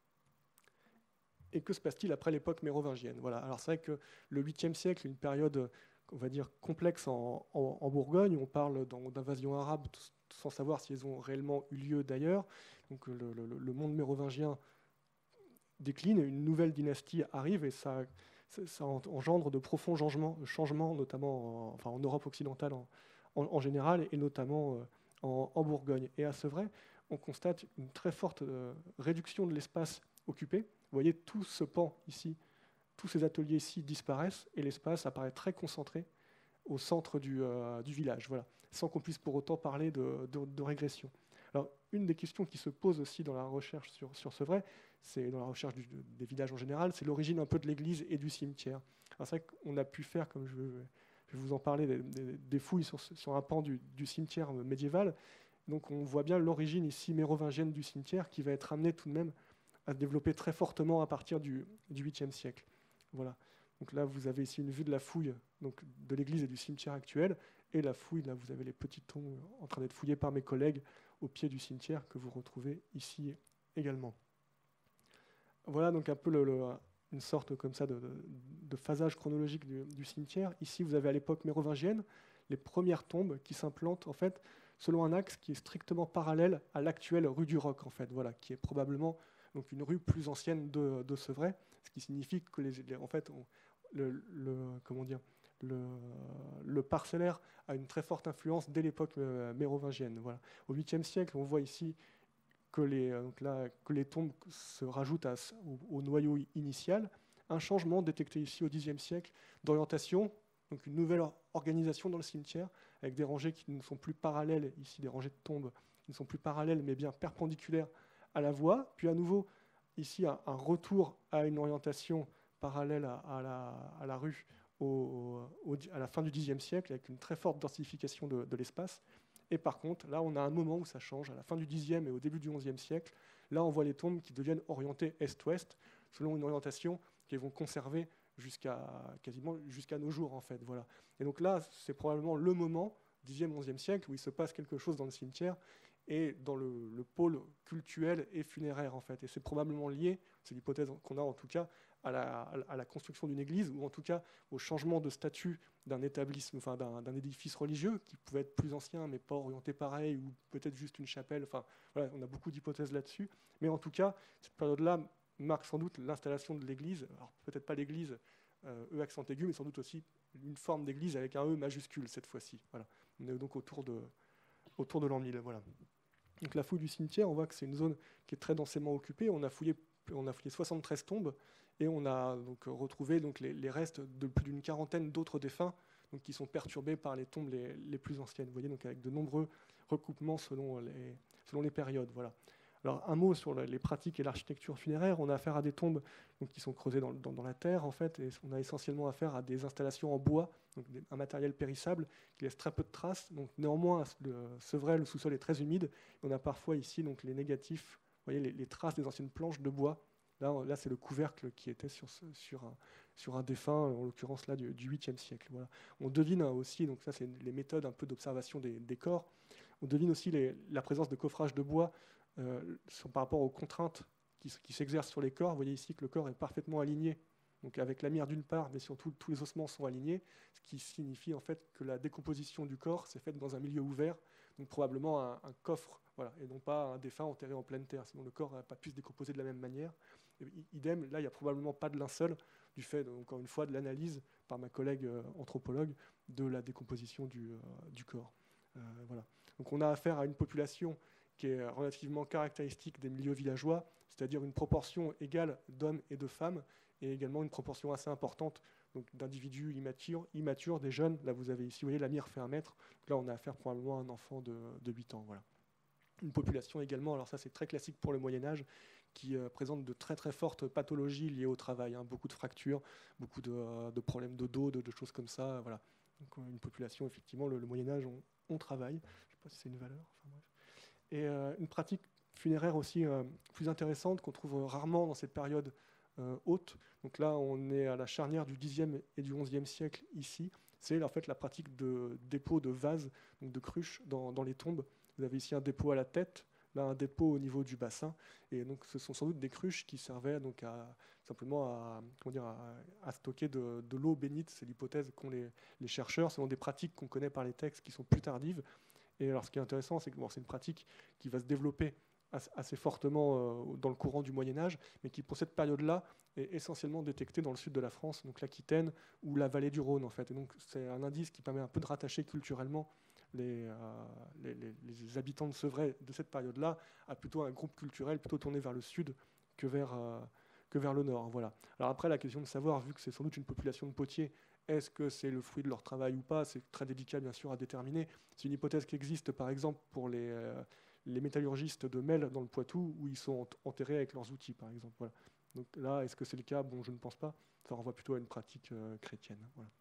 Et que se passe-t-il après l'époque mérovingienne? Voilà. Alors c'est vrai que le huitième siècle, une période, on va dire, complexe en, en, en Bourgogne. On parle d'invasions arabes sans savoir si elles ont réellement eu lieu d'ailleurs. Donc le, le, le monde mérovingien décline, une nouvelle dynastie arrive et ça, ça engendre de profonds changements, changements notamment en, enfin en Europe occidentale en, en, en général et notamment euh, en, en Bourgogne. Et à Sevray, on constate une très forte euh, réduction de l'espace occupé. Vous voyez, tout ce pan ici, tous ces ateliers ici disparaissent et l'espace apparaît très concentré au centre du, euh, du village, voilà, sans qu'on puisse pour autant parler de, de, de régression. Alors, une des questions qui se pose aussi dans la recherche sur, sur Sevray, c'est dans la recherche du, des villages en général, c'est l'origine un peu de l'église et du cimetière. Alors c'est vrai qu'on a pu faire, comme je, je vais vous en parler, des, des, des fouilles sur, sur un pan du, du cimetière médiéval. Donc on voit bien l'origine ici mérovingienne du cimetière qui va être amenée tout de même à se développer très fortement à partir du, du huitième siècle. Voilà. Donc là, vous avez ici une vue de la fouille donc de l'église et du cimetière actuel. Et la fouille, là, vous avez les petits tombes en train d'être fouillés par mes collègues au pied du cimetière que vous retrouvez ici également. Voilà donc un peu le, le, une sorte comme ça de, de, de phasage chronologique du, du cimetière. Ici, vous avez à l'époque mérovingienne les premières tombes qui s'implantent en fait selon un axe qui est strictement parallèle à l'actuelle rue du Roc, en fait, voilà, qui est probablement donc une rue plus ancienne de, de Sevray, ce qui signifie que les, les, en fait, on, le, le, comment dire, le, le parcellaire a une très forte influence dès l'époque euh, mérovingienne. Voilà. Au huitième siècle, on voit ici que les, donc là, que les tombes se rajoutent à, au, au noyau initial. Un changement détecté ici au dixième siècle d'orientation, donc une nouvelle organisation dans le cimetière, avec des rangées qui ne sont plus parallèles, ici des rangées de tombes qui ne sont plus parallèles, mais bien perpendiculaires à la voie. Puis à nouveau, ici, un, un retour à une orientation parallèle à, à, la, à la rue au, au, à la fin du dixième siècle, avec une très forte densification de, de l'espace. Et par contre, là, on a un moment où ça change, à la fin du dixième et au début du onzième siècle. Là, on voit les tombes qui deviennent orientées est-ouest, selon une orientation qu'elles vont conserver jusqu'à quasiment jusqu'à nos jours, en fait. Voilà. Et donc là, c'est probablement le moment, dixième, onzième siècle, où il se passe quelque chose dans le cimetière et dans le, le pôle cultuel et funéraire, en fait. Et c'est probablement lié, c'est l'hypothèse qu'on a en tout cas, à la, à la construction d'une église, ou en tout cas au changement de statut d'un établissement, enfin d'un, d'un édifice religieux qui pouvait être plus ancien mais pas orienté pareil, ou peut-être juste une chapelle. Enfin, voilà, on a beaucoup d'hypothèses là-dessus. Mais en tout cas, cette période-là marque sans doute l'installation de l'église. Alors peut-être pas l'église euh, E accent aigu, mais sans doute aussi une forme d'église avec un E majuscule cette fois-ci. Voilà. On est donc autour de, autour de l'an mille. Voilà. Donc la fouille du cimetière, on voit que c'est une zone qui est très densément occupée. On a fouillé, on a fouillé soixante-treize tombes et on a donc retrouvé donc les, les restes de plus d'une quarantaine d'autres défunts donc qui sont perturbés par les tombes les, les plus anciennes. Vous voyez, donc avec de nombreux recoupements selon les, selon les périodes. Voilà. Alors un mot sur les pratiques et l'architecture funéraire. On a affaire à des tombes donc, qui sont creusées dans, dans, dans la terre en fait, et on a essentiellement affaire à des installations en bois, donc des, un matériel périssable qui laisse très peu de traces. Donc néanmoins, le, c'est vrai, le sous-sol est très humide. On a parfois ici donc les négatifs, vous voyez les, les traces des anciennes planches de bois. Là, là c'est le couvercle qui était sur, ce, sur, un, sur un défunt, en l'occurrence là du, du huitième siècle. Voilà. On devine aussi, donc ça c'est les méthodes un peu d'observation des, des corps. On devine aussi les, la présence de coffrages de bois. Euh, par rapport aux contraintes qui, qui s'exercent sur les corps. Vous voyez ici que le corps est parfaitement aligné, donc avec la mire d'une part, mais surtout tous les ossements sont alignés, ce qui signifie en fait que la décomposition du corps s'est faite dans un milieu ouvert, donc probablement un, un coffre, voilà, et non pas un défunt enterré en pleine terre, sinon le corps n'a pas pu se décomposer de la même manière. Et, idem, là il n'y a probablement pas de linceul, du fait, encore une fois, de l'analyse par ma collègue euh, anthropologue de la décomposition du, euh, du corps. Euh, voilà. Donc on a affaire à une population qui est relativement caractéristique des milieux villageois, c'est-à-dire une proportion égale d'hommes et de femmes, et également une proportion assez importante donc, d'individus immatures, immatures, des jeunes. Là, vous avez ici, vous voyez, la mire fait un mètre. Donc là, on a affaire probablement à un enfant de, de huit ans. Voilà. Une population également, alors ça c'est très classique pour le Moyen-Âge, qui euh, présente de très très fortes pathologies liées au travail, hein, beaucoup de fractures, beaucoup de, euh, de problèmes de dos, de, de choses comme ça. Euh, voilà. Donc une population, effectivement, le, le Moyen-Âge, on, on travaille. Je ne sais pas si c'est une valeur. Enfin, bref. Et euh, une pratique funéraire aussi euh, plus intéressante qu'on trouve rarement dans cette période euh, haute. Donc là, on est à la charnière du dixième et du onzième siècle ici. C'est en fait la pratique de dépôt de vases, donc de cruches dans, dans les tombes. Vous avez ici un dépôt à la tête, là un dépôt au niveau du bassin. Et donc ce sont sans doute des cruches qui servaient donc à, simplement à, comment dire, à, à stocker de, de l'eau bénite. C'est l'hypothèse qu'ont les, les chercheurs. Ce sont des pratiques qu'on connaît par les textes qui sont plus tardives. Et alors ce qui est intéressant, c'est que bon, c'est une pratique qui va se développer assez fortement euh, dans le courant du Moyen-Âge, mais qui pour cette période-là est essentiellement détectée dans le sud de la France, donc l'Aquitaine ou la vallée du Rhône en fait. Et donc c'est un indice qui permet un peu de rattacher culturellement les, euh, les, les, les habitants de Sevray de cette période-là à plutôt un groupe culturel plutôt tourné vers le sud que vers, euh, que vers le nord. Voilà. Alors après, la question de savoir, vu que c'est sans doute une population de potiers, est-ce que c'est le fruit de leur travail ou pas? C'est très délicat bien sûr à déterminer. C'est une hypothèse qui existe par exemple pour les... Euh, les métallurgistes de Mel dans le Poitou, où ils sont enterrés avec leurs outils, par exemple. Voilà. Donc là, est-ce que c'est le cas? Bon, je ne pense pas. Ça renvoie plutôt à une pratique euh, chrétienne. Voilà.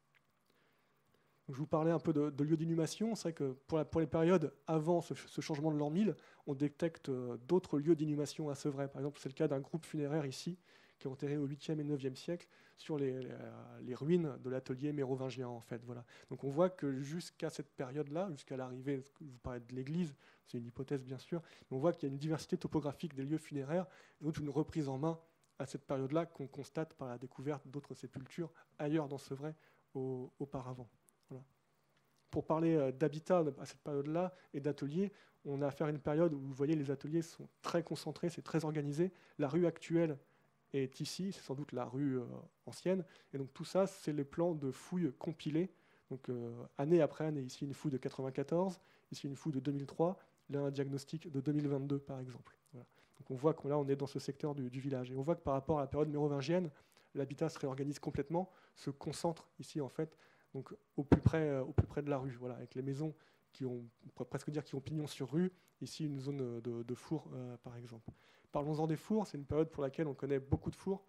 Donc, je vous parlais un peu de, de lieux d'inhumation. C'est vrai que pour, la, pour les périodes avant ce, ce changement de l'an mille, on détecte euh, d'autres lieux d'inhumation à Sevray. Par exemple, c'est le cas d'un groupe funéraire ici, qui est enterré au huitième et neuvième siècle sur les, les, les ruines de l'atelier mérovingien, en fait. Voilà. Donc on voit que jusqu'à cette période-là, jusqu'à l'arrivée, je vous parlais de l'église, c'est une hypothèse bien sûr, mais on voit qu'il y a une diversité topographique des lieux funéraires, et donc une reprise en main à cette période-là qu'on constate par la découverte d'autres sépultures ailleurs dans Sevray au, auparavant. Voilà. Pour parler d'habitat à cette période-là et d'ateliers, on a affaire à une période où vous voyez les ateliers sont très concentrés, c'est très organisé. La rue actuelle est ici, c'est sans doute la rue euh, ancienne. Et donc tout ça, c'est les plans de fouilles compilés. Donc euh, année après année, ici une fouille de quatre-vingt-quatorze, ici une fouille de deux mille trois, là un diagnostic de deux mille vingt-deux par exemple. Voilà. Donc on voit que là on est dans ce secteur du, du village. Et on voit que par rapport à la période mérovingienne, l'habitat se réorganise complètement, se concentre ici en fait, donc au plus près, euh, au plus près de la rue, voilà, avec les maisons qui ont, on pourrait presque dire, qui ont pignon sur rue. Ici une zone de, de four euh, par exemple. Parlons-en des fours, c'est une période pour laquelle on connaît beaucoup de fours.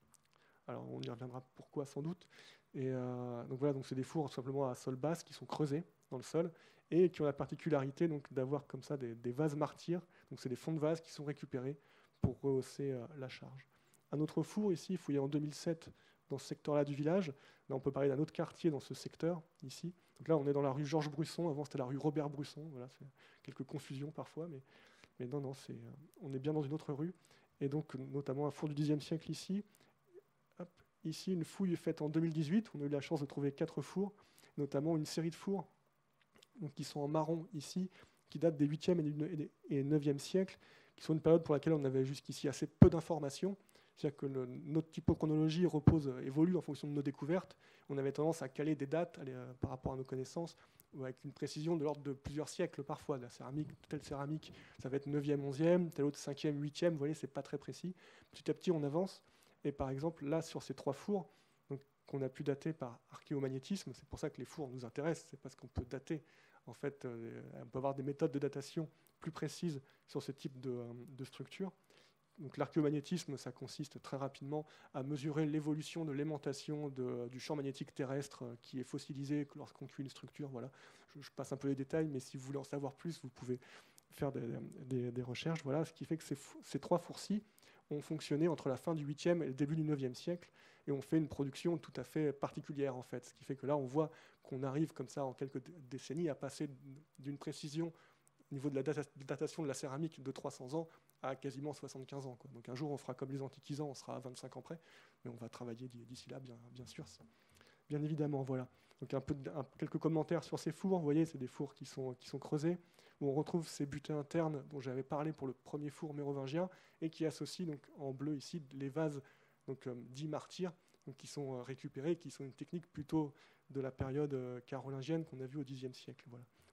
Alors on y reviendra pourquoi sans doute. Et euh, donc voilà, donc c'est des fours simplement à sol basse qui sont creusés dans le sol et qui ont la particularité donc d'avoir comme ça des, des vases martyrs. Donc c'est des fonds de vases qui sont récupérés pour rehausser euh, la charge. Un autre four ici, fouillé en deux mille sept dans ce secteur-là du village. Là on peut parler d'un autre quartier dans ce secteur ici. Donc là on est dans la rue Georges Brusson. Avant c'était la rue Robert Brusson. Voilà, c'est quelques confusions parfois, mais Mais non, non, c'est, euh, on est bien dans une autre rue. Et donc, notamment un four du dixième siècle ici. Hop, ici, une fouille faite en deux mille dix-huit. On a eu la chance de trouver quatre fours, notamment une série de fours donc, qui sont en marron ici, qui datent des huitième et neuvième siècles, qui sont une période pour laquelle on avait jusqu'ici assez peu d'informations. C'est-à-dire que le, notre typochronologie repose, évolue en fonction de nos découvertes. On avait tendance à caler des dates allez, euh, par rapport à nos connaissances, avec une précision de l'ordre de plusieurs siècles parfois. La céramique, telle céramique, ça va être neuvième, onzième, telle autre cinquième, huitième, vous voyez, c'est pas très précis. Petit à petit, on avance. Et par exemple, là, sur ces trois fours, donc, qu'on a pu dater par archéomagnétisme, c'est pour ça que les fours nous intéressent, c'est parce qu'on peut dater, en fait, euh, on peut avoir des méthodes de datation plus précises sur ce type de, de structure. Donc l'archéomagnétisme, ça consiste très rapidement à mesurer l'évolution de l'aimantation du champ magnétique terrestre qui est fossilisé lorsqu'on cuit une structure. Voilà. Je, je passe un peu les détails, mais si vous voulez en savoir plus, vous pouvez faire des, des, des recherches. Voilà. Ce qui fait que ces, ces trois fours-ci ont fonctionné entre la fin du huitième et le début du neuvième siècle, et ont fait une production tout à fait particulière, en fait. Ce qui fait que là, on voit qu'on arrive comme ça, en quelques décennies, à passer d'une précision au niveau de la datation de la céramique de trois cents ans à quasiment soixante-quinze ans. Quoi. Donc un jour, on fera comme les antiquisants, on sera à vingt-cinq ans près, mais on va travailler d'ici là, bien, bien sûr. Bien évidemment, voilà. Donc un peu de, un, quelques commentaires sur ces fours. Vous voyez, c'est des fours qui sont, qui sont creusés, où on retrouve ces butées internes dont j'avais parlé pour le premier four mérovingien, et qui associent donc, en bleu ici les vases donc, euh, dits martyrs, donc, qui sont euh, récupérés, qui sont une technique plutôt de la période euh, carolingienne qu'on a vue au dixième siècle. Voilà.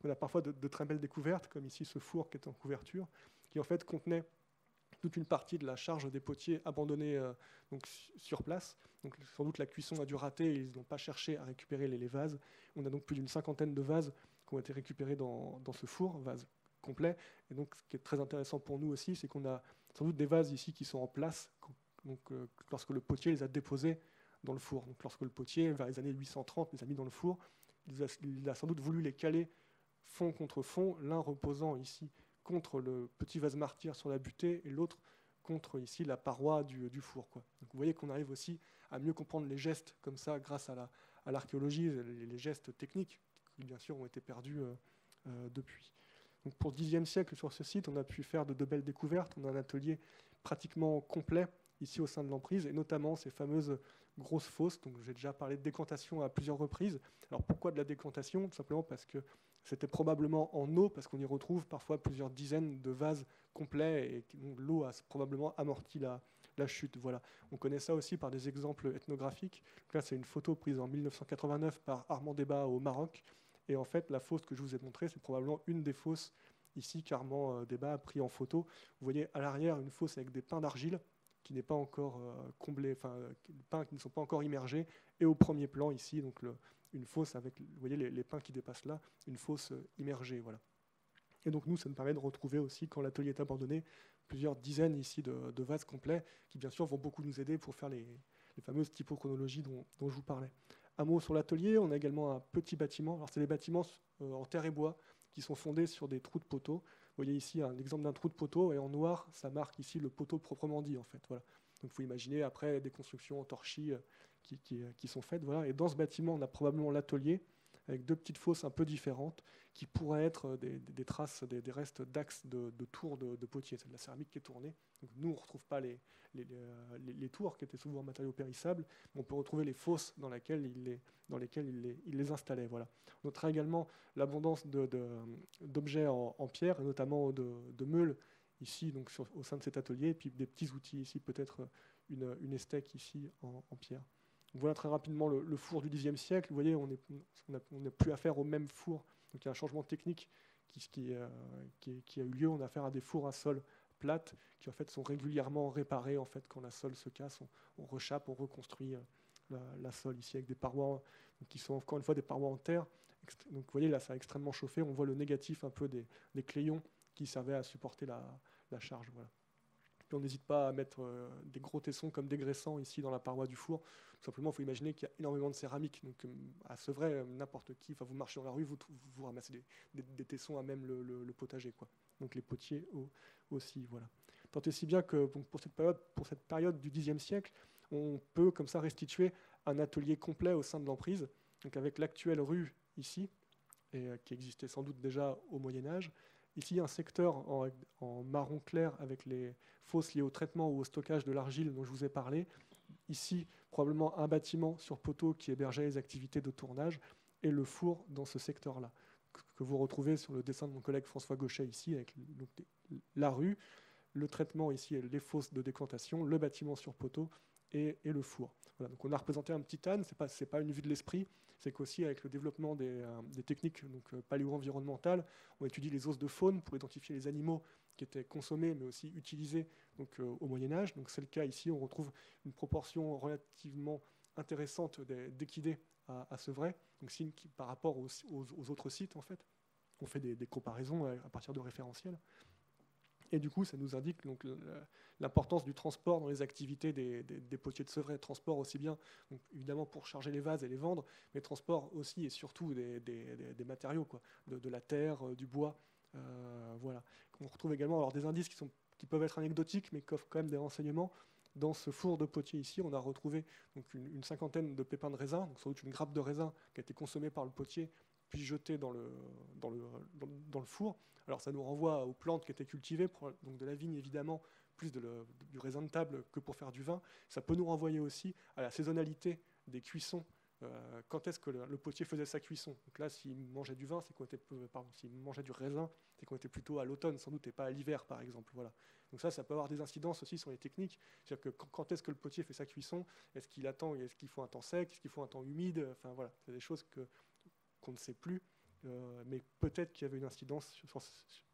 On a parfois de, de très belles découvertes, comme ici ce four qui est en couverture, qui en fait contenait toute une partie de la charge des potiers abandonnés euh, donc, sur place. Donc, sans doute la cuisson a dû rater et ils n'ont pas cherché à récupérer les, les vases. On a donc plus d'une cinquantaine de vases qui ont été récupérés dans, dans ce four, vases complets. Et donc, ce qui est très intéressant pour nous aussi, c'est qu'on a sans doute des vases ici qui sont en place donc, euh, lorsque le potier les a déposés dans le four. Donc, lorsque le potier, vers les années huit cent trente, les a mis dans le four, il a, il a sans doute voulu les caler fond contre fond, l'un reposant ici contre le petit vase martyr sur la butée et l'autre contre ici la paroi du, du four, quoi. Donc vous voyez qu'on arrive aussi à mieux comprendre les gestes comme ça grâce à, la, à l'archéologie, les, les gestes techniques qui bien sûr ont été perdus euh, euh, depuis. Donc pour le dixième siècle sur ce site, on a pu faire de, de belles découvertes. On a un atelier pratiquement complet ici au sein de l'emprise et notamment ces fameuses grosses fosses. Donc j'ai déjà parlé de décantation à plusieurs reprises. Alors pourquoi de la décantation? Tout simplement parce que c'était probablement en eau, parce qu'on y retrouve parfois plusieurs dizaines de vases complets et l'eau a probablement amorti la, la chute. Voilà. On connaît ça aussi par des exemples ethnographiques. Donc là, c'est une photo prise en mille neuf cent quatre-vingt-neuf par Armand Débat au Maroc. Et en fait, la fosse que je vous ai montrée, c'est probablement une des fosses ici qu'Armand Débat a pris en photo. Vous voyez à l'arrière une fosse avec des pins d'argile qui n'est pas encore euh, comblé, enfin, les pins qui ne sont pas encore immergés. Et au premier plan ici, donc le une fosse avec, vous voyez les, les pins qui dépassent là, une fosse immergée, voilà. Et donc nous, ça nous permet de retrouver aussi, quand l'atelier est abandonné, plusieurs dizaines ici de, de vases complets, qui bien sûr vont beaucoup nous aider pour faire les, les fameuses typochronologies dont, dont je vous parlais. Un mot sur l'atelier, on a également un petit bâtiment, alors c'est des bâtiments euh, en terre et bois, qui sont fondés sur des trous de poteaux. Vous voyez ici un exemple d'un trou de poteau, et en noir, ça marque ici le poteau proprement dit, en fait, voilà. Donc il faut imaginer après des constructions en torchis, Qui, qui, qui sont faites. Voilà. Et dans ce bâtiment, on a probablement l'atelier, avec deux petites fosses un peu différentes, qui pourraient être des, des, des traces, des, des restes d'axes de, de tours de, de potiers. C'est de la céramique qui est tournée. Donc nous, on ne retrouve pas les, les, les, les tours, qui étaient souvent en matériaux périssables, mais on peut retrouver les fosses dans lesquelles il les, dans lesquelles il les, il les installait. Voilà. On notera également l'abondance de, de, d'objets en, en pierre, et notamment de, de meules, ici, donc sur, au sein de cet atelier, et puis des petits outils ici, peut-être une, une estèque ici en, en pierre. Voilà très rapidement le, le four du dixième siècle. Vous voyez, on n'a on plus affaire au même four. Donc il y a un changement technique qui, qui, euh, qui, qui a eu lieu. On a affaire à des fours à sol plate qui en fait sont régulièrement réparés en fait quand la sole se casse. On, on rechappe, on reconstruit euh, la, la sole ici avec des parois donc, qui sont encore une fois des parois en terre. Donc vous voyez là, ça a extrêmement chauffé. On voit le négatif un peu des, des clayons qui servaient à supporter la, la charge. Voilà. On n'hésite pas à mettre euh, des gros tessons comme dégraissants ici dans la paroi du four. Tout simplement, il faut imaginer qu'il y a énormément de céramique. Donc, euh, à Sevray, euh, n'importe qui, enfin, vous marchez dans la rue, vous, vous ramassez des, des, des tessons à même le, le, le potager, quoi. Donc, les potiers au, aussi, voilà. Tant et si bien que donc, pour, cette période, pour cette période du dixième siècle, on peut comme ça restituer un atelier complet au sein de l'emprise, donc avec l'actuelle rue ici, et, euh, qui existait sans doute déjà au Moyen-Âge. Ici, un secteur en, en marron clair avec les fosses liées au traitement ou au stockage de l'argile dont je vous ai parlé. Ici, probablement un bâtiment sur poteau qui hébergeait les activités de tournage et le four dans ce secteur-là, que vous retrouvez sur le dessin de mon collègue François Gauchet ici, avec donc, la rue, le traitement ici, les fosses de décantation, le bâtiment sur poteau et, et le four. Voilà, donc on a représenté un petit âne, ce n'est pas, c'est pas une vue de l'esprit, c'est qu'aussi avec le développement des, euh, des techniques donc, euh, paléo-environnementales, on étudie les os de faune pour identifier les animaux qui étaient consommés mais aussi utilisés donc, euh, au Moyen-Âge. Donc c'est le cas ici, on retrouve une proportion relativement intéressante d'équidés à, à Sevray, donc signe qui, par rapport aux, aux, aux autres sites en fait. On fait des, des comparaisons à, à partir de référentiels. Et du coup, ça nous indique donc, l'importance du transport dans les activités des, des, des potiers de Sevray. Transport aussi bien, donc, évidemment, pour charger les vases et les vendre, mais transport aussi et surtout des, des, des, des matériaux, quoi, de, de la terre, du bois. Euh, voilà. On retrouve également alors, des indices qui, sont, qui peuvent être anecdotiques, mais qui offrent quand même des renseignements. Dans ce four de potier ici, on a retrouvé donc, une, une cinquantaine de pépins de raisin, donc sans doute une grappe de raisin qui a été consommée par le potier, puis jetée dans le, dans le, dans, dans le four. Alors ça nous renvoie aux plantes qui étaient cultivées, donc de la vigne évidemment, plus de le, du raisin de table que pour faire du vin. Ça peut nous renvoyer aussi à la saisonnalité des cuissons. Euh, quand est-ce que le, le potier faisait sa cuisson? Donc là, s'il mangeait du vin, c'est qu'on était, pardon, s'il mangeait du raisin, c'est qu'on était plutôt à l'automne, sans doute, et pas à l'hiver, par exemple. Voilà. Donc ça, ça peut avoir des incidences aussi sur les techniques. C'est-à-dire que quand, quand est-ce que le potier fait sa cuisson? Est-ce qu'il attend? Est-ce qu'il faut un temps sec? Est-ce qu'il faut un temps humide? Enfin voilà, c'est des choses que, qu'on ne sait plus. euh, mais peut-être qu'il y avait une incidence sur, sur,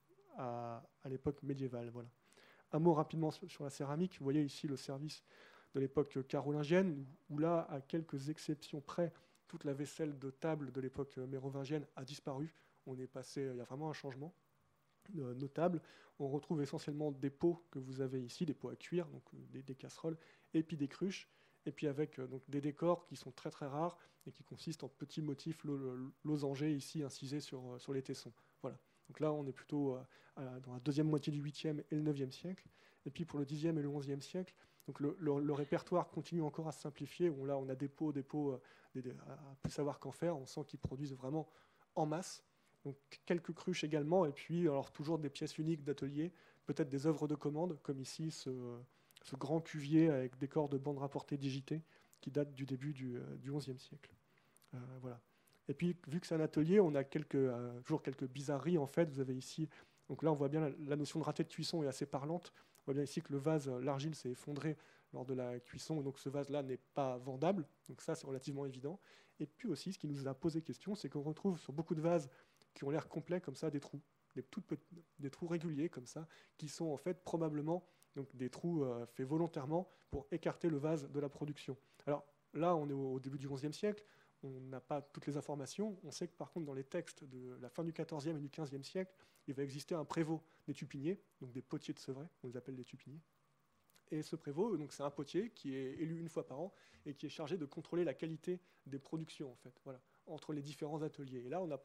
à, à l'époque médiévale. Voilà. Un mot rapidement sur, sur la céramique. Vous voyez ici le service de l'époque carolingienne, où là, à quelques exceptions près, toute la vaisselle de table de l'époque mérovingienne a disparu. On est passé, il y a vraiment un changement euh, notable. On retrouve essentiellement des pots que vous avez ici, des pots à cuire, donc euh, des, des casseroles, et puis des cruches, et puis avec euh, donc, des décors qui sont très très rares et qui consistent en petits motifs lo losangés ici incisés sur, euh, sur les tessons. Voilà. Donc là, on est plutôt euh, à, dans la deuxième moitié du huitième et le neuvième siècle. Et puis pour le dixième et le onzième siècle, donc le, le, le répertoire continue encore à se simplifier. Où là, on a des pots, des pots euh, des, des, à plus savoir qu'en faire. On sent qu'ils produisent vraiment en masse. Donc quelques cruches également, et puis alors toujours des pièces uniques d'atelier, peut-être des œuvres de commande, comme ici ce, ce grand cuvier avec décor de bande rapportée digitée qui date du début du, euh, du onzième siècle. Euh, voilà. Et puis vu que c'est un atelier, on a quelques, euh, toujours quelques bizarreries en fait. Vous avez ici, donc là on voit bien la, la notion de raté de cuisson est assez parlante. On voit bien ici que le vase, l'argile s'est effondrée lors de la cuisson, donc ce vase-là n'est pas vendable. Donc ça c'est relativement évident. Et puis aussi, ce qui nous a posé question, c'est qu'on retrouve sur beaucoup de vases qui ont l'air complets comme ça, des trous, des, toutes petites, des trous réguliers comme ça, qui sont en fait probablement donc, des trous euh, faits volontairement pour écarter le vase de la production. Alors là, on est au, au début du onzième siècle, on n'a pas toutes les informations. On sait que par contre, dans les textes de la fin du quatorzième et du quinzième siècle, il va exister un prévôt des tupiniers, donc des potiers de Sevray, on les appelle les tupiniers. Et ce prévôt, donc c'est un potier qui est élu une fois par an et qui est chargé de contrôler la qualité des productions en fait, voilà, entre les différents ateliers. Et là, on a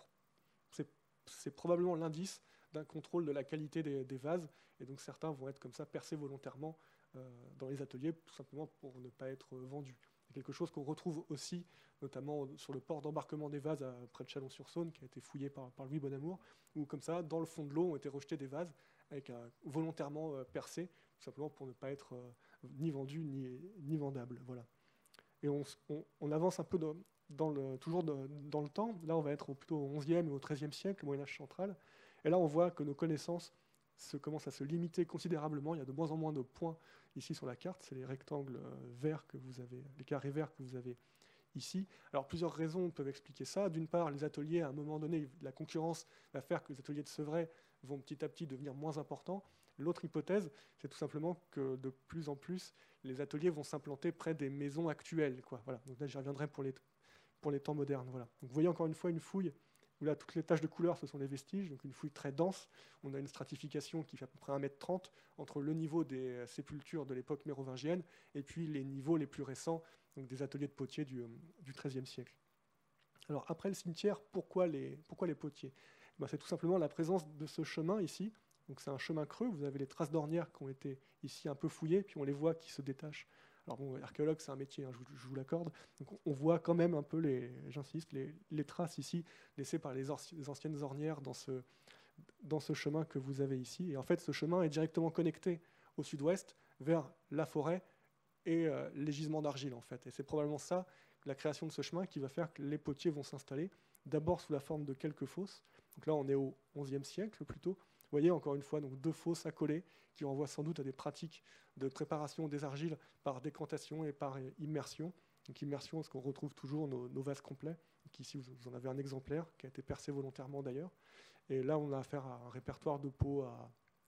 c'est probablement l'indice d'un contrôle de la qualité des, des vases, et donc certains vont être comme ça percés volontairement euh, dans les ateliers, tout simplement pour ne pas être vendus. C'est quelque chose qu'on retrouve aussi, notamment sur le port d'embarquement des vases à, près de Chalon-sur-Saône, qui a été fouillé par, par Louis Bonamour, où comme ça, dans le fond de l'eau, ont été rejetés des vases avec un, volontairement euh, percés, tout simplement pour ne pas être euh, ni vendus ni, ni vendables. Voilà. Et on, on, on avance un peu de, dans le, toujours de, dans le temps. Là, on va être plutôt au onzième et au treizième siècle, Moyen-Âge central. Et là, on voit que nos connaissances se, commencent à se limiter considérablement. Il y a de moins en moins de points ici sur la carte. C'est les rectangles verts que vous avez, les carrés verts que vous avez ici. Alors, plusieurs raisons peuvent expliquer ça. D'une part, les ateliers, à un moment donné, la concurrence va faire que les ateliers de Sevray vont petit à petit devenir moins importants. L'autre hypothèse, c'est tout simplement que de plus en plus, les ateliers vont s'implanter près des maisons actuelles, quoi. Voilà. Donc là, j'y reviendrai pour les, pour les temps modernes. Voilà. Donc vous voyez encore une fois une fouille où là, toutes les taches de couleur, ce sont les vestiges, donc une fouille très dense. On a une stratification qui fait à peu près un mètre trente entre le niveau des sépultures de l'époque mérovingienne et puis les niveaux les plus récents, donc des ateliers de potiers du, du treizième siècle. Alors après le cimetière, pourquoi les, pourquoi les potiers? Ben, c'est tout simplement la présence de ce chemin ici. Donc c'est un chemin creux, vous avez les traces d'ornières qui ont été ici un peu fouillées, puis on les voit qui se détachent. Alors bon, archéologue, c'est un métier, hein, je, vous, je vous l'accorde. Donc on voit quand même un peu, les, j'insiste, les, les traces ici laissées par les, les anciennes ornières dans ce, dans ce chemin que vous avez ici. Et en fait, ce chemin est directement connecté au sud-ouest vers la forêt et euh, les gisements d'argile, en fait. Et c'est probablement ça, la création de ce chemin, qui va faire que les potiers vont s'installer, d'abord sous la forme de quelques fosses. Donc là, on est au onzième siècle plutôt. Vous voyez, encore une fois, donc deux fosses accolées qui renvoient sans doute à des pratiques de préparation des argiles par décantation et par immersion. Donc immersion, parce qu'on retrouve toujours nos, nos vases complets. Donc ici, vous en avez un exemplaire qui a été percé volontairement d'ailleurs. Et là, on a affaire à un répertoire de pots à,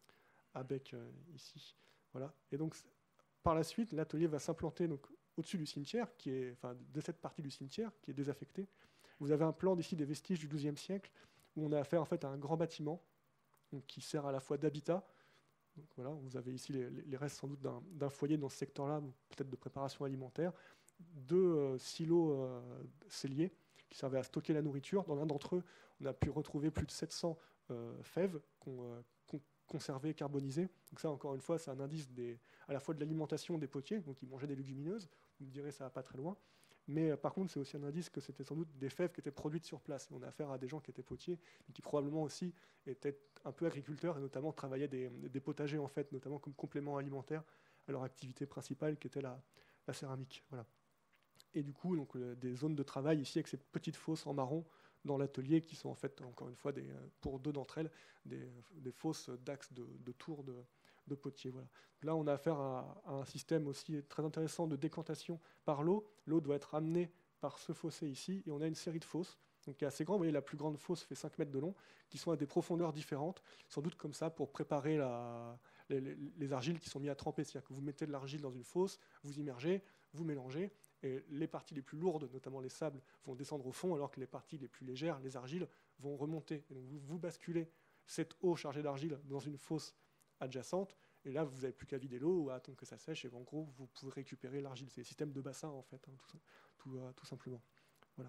à bec euh, ici. Voilà. Et donc, par la suite, l'atelier va s'implanter donc au-dessus du cimetière, qui est, enfin, de cette partie du cimetière qui est désaffectée. Vous avez un plan d'ici des vestiges du douzième siècle où on a affaire en fait à un grand bâtiment donc, qui sert à la fois d'habitat. Donc, voilà, vous avez ici les, les restes sans doute d'un, d'un foyer dans ce secteur-là, peut-être de préparation alimentaire, deux euh, silos euh, celliers qui servaient à stocker la nourriture. Dans l'un d'entre eux, on a pu retrouver plus de sept cents euh, fèves qu'on, euh, qu'on, conservées, carbonisées. Donc ça, encore une fois, c'est un indice des, à la fois de l'alimentation des potiers, donc ils mangeaient des légumineuses. Vous me direz, ça va pas très loin. Mais euh, par contre, c'est aussi un indice que c'était sans doute des fèves qui étaient produites sur place. On a affaire à des gens qui étaient potiers, mais qui probablement aussi étaient un peu agriculteurs et notamment travaillaient des, des potagers, en fait, notamment comme complément alimentaire à leur activité principale qui était la, la céramique. Voilà. Et du coup, donc, euh, des zones de travail ici avec ces petites fosses en marron dans l'atelier qui sont en fait, encore une fois, des, pour deux d'entre elles, des, des fosses d'axes de, de tours de, de potiers. Voilà. Là, on a affaire à, à un système aussi très intéressant de décantation par l'eau. L'eau doit être amenée par ce fossé ici, et on a une série de fosses donc qui est assez grand. Vous voyez, la plus grande fosse fait cinq mètres de long, qui sont à des profondeurs différentes, sans doute comme ça pour préparer la, les, les, les argiles qui sont mis à tremper. C'est-à-dire que vous mettez de l'argile dans une fosse, vous immergez, vous mélangez, et les parties les plus lourdes, notamment les sables, vont descendre au fond, alors que les parties les plus légères, les argiles, vont remonter. Et donc vous, vous basculez cette eau chargée d'argile dans une fosse adjacente, et là, vous n'avez plus qu'à vider l'eau ou à attendre que ça sèche, et en gros, vous pouvez récupérer l'argile. C'est des systèmes de bassin, en fait, hein, tout, tout, euh, tout simplement. Voilà.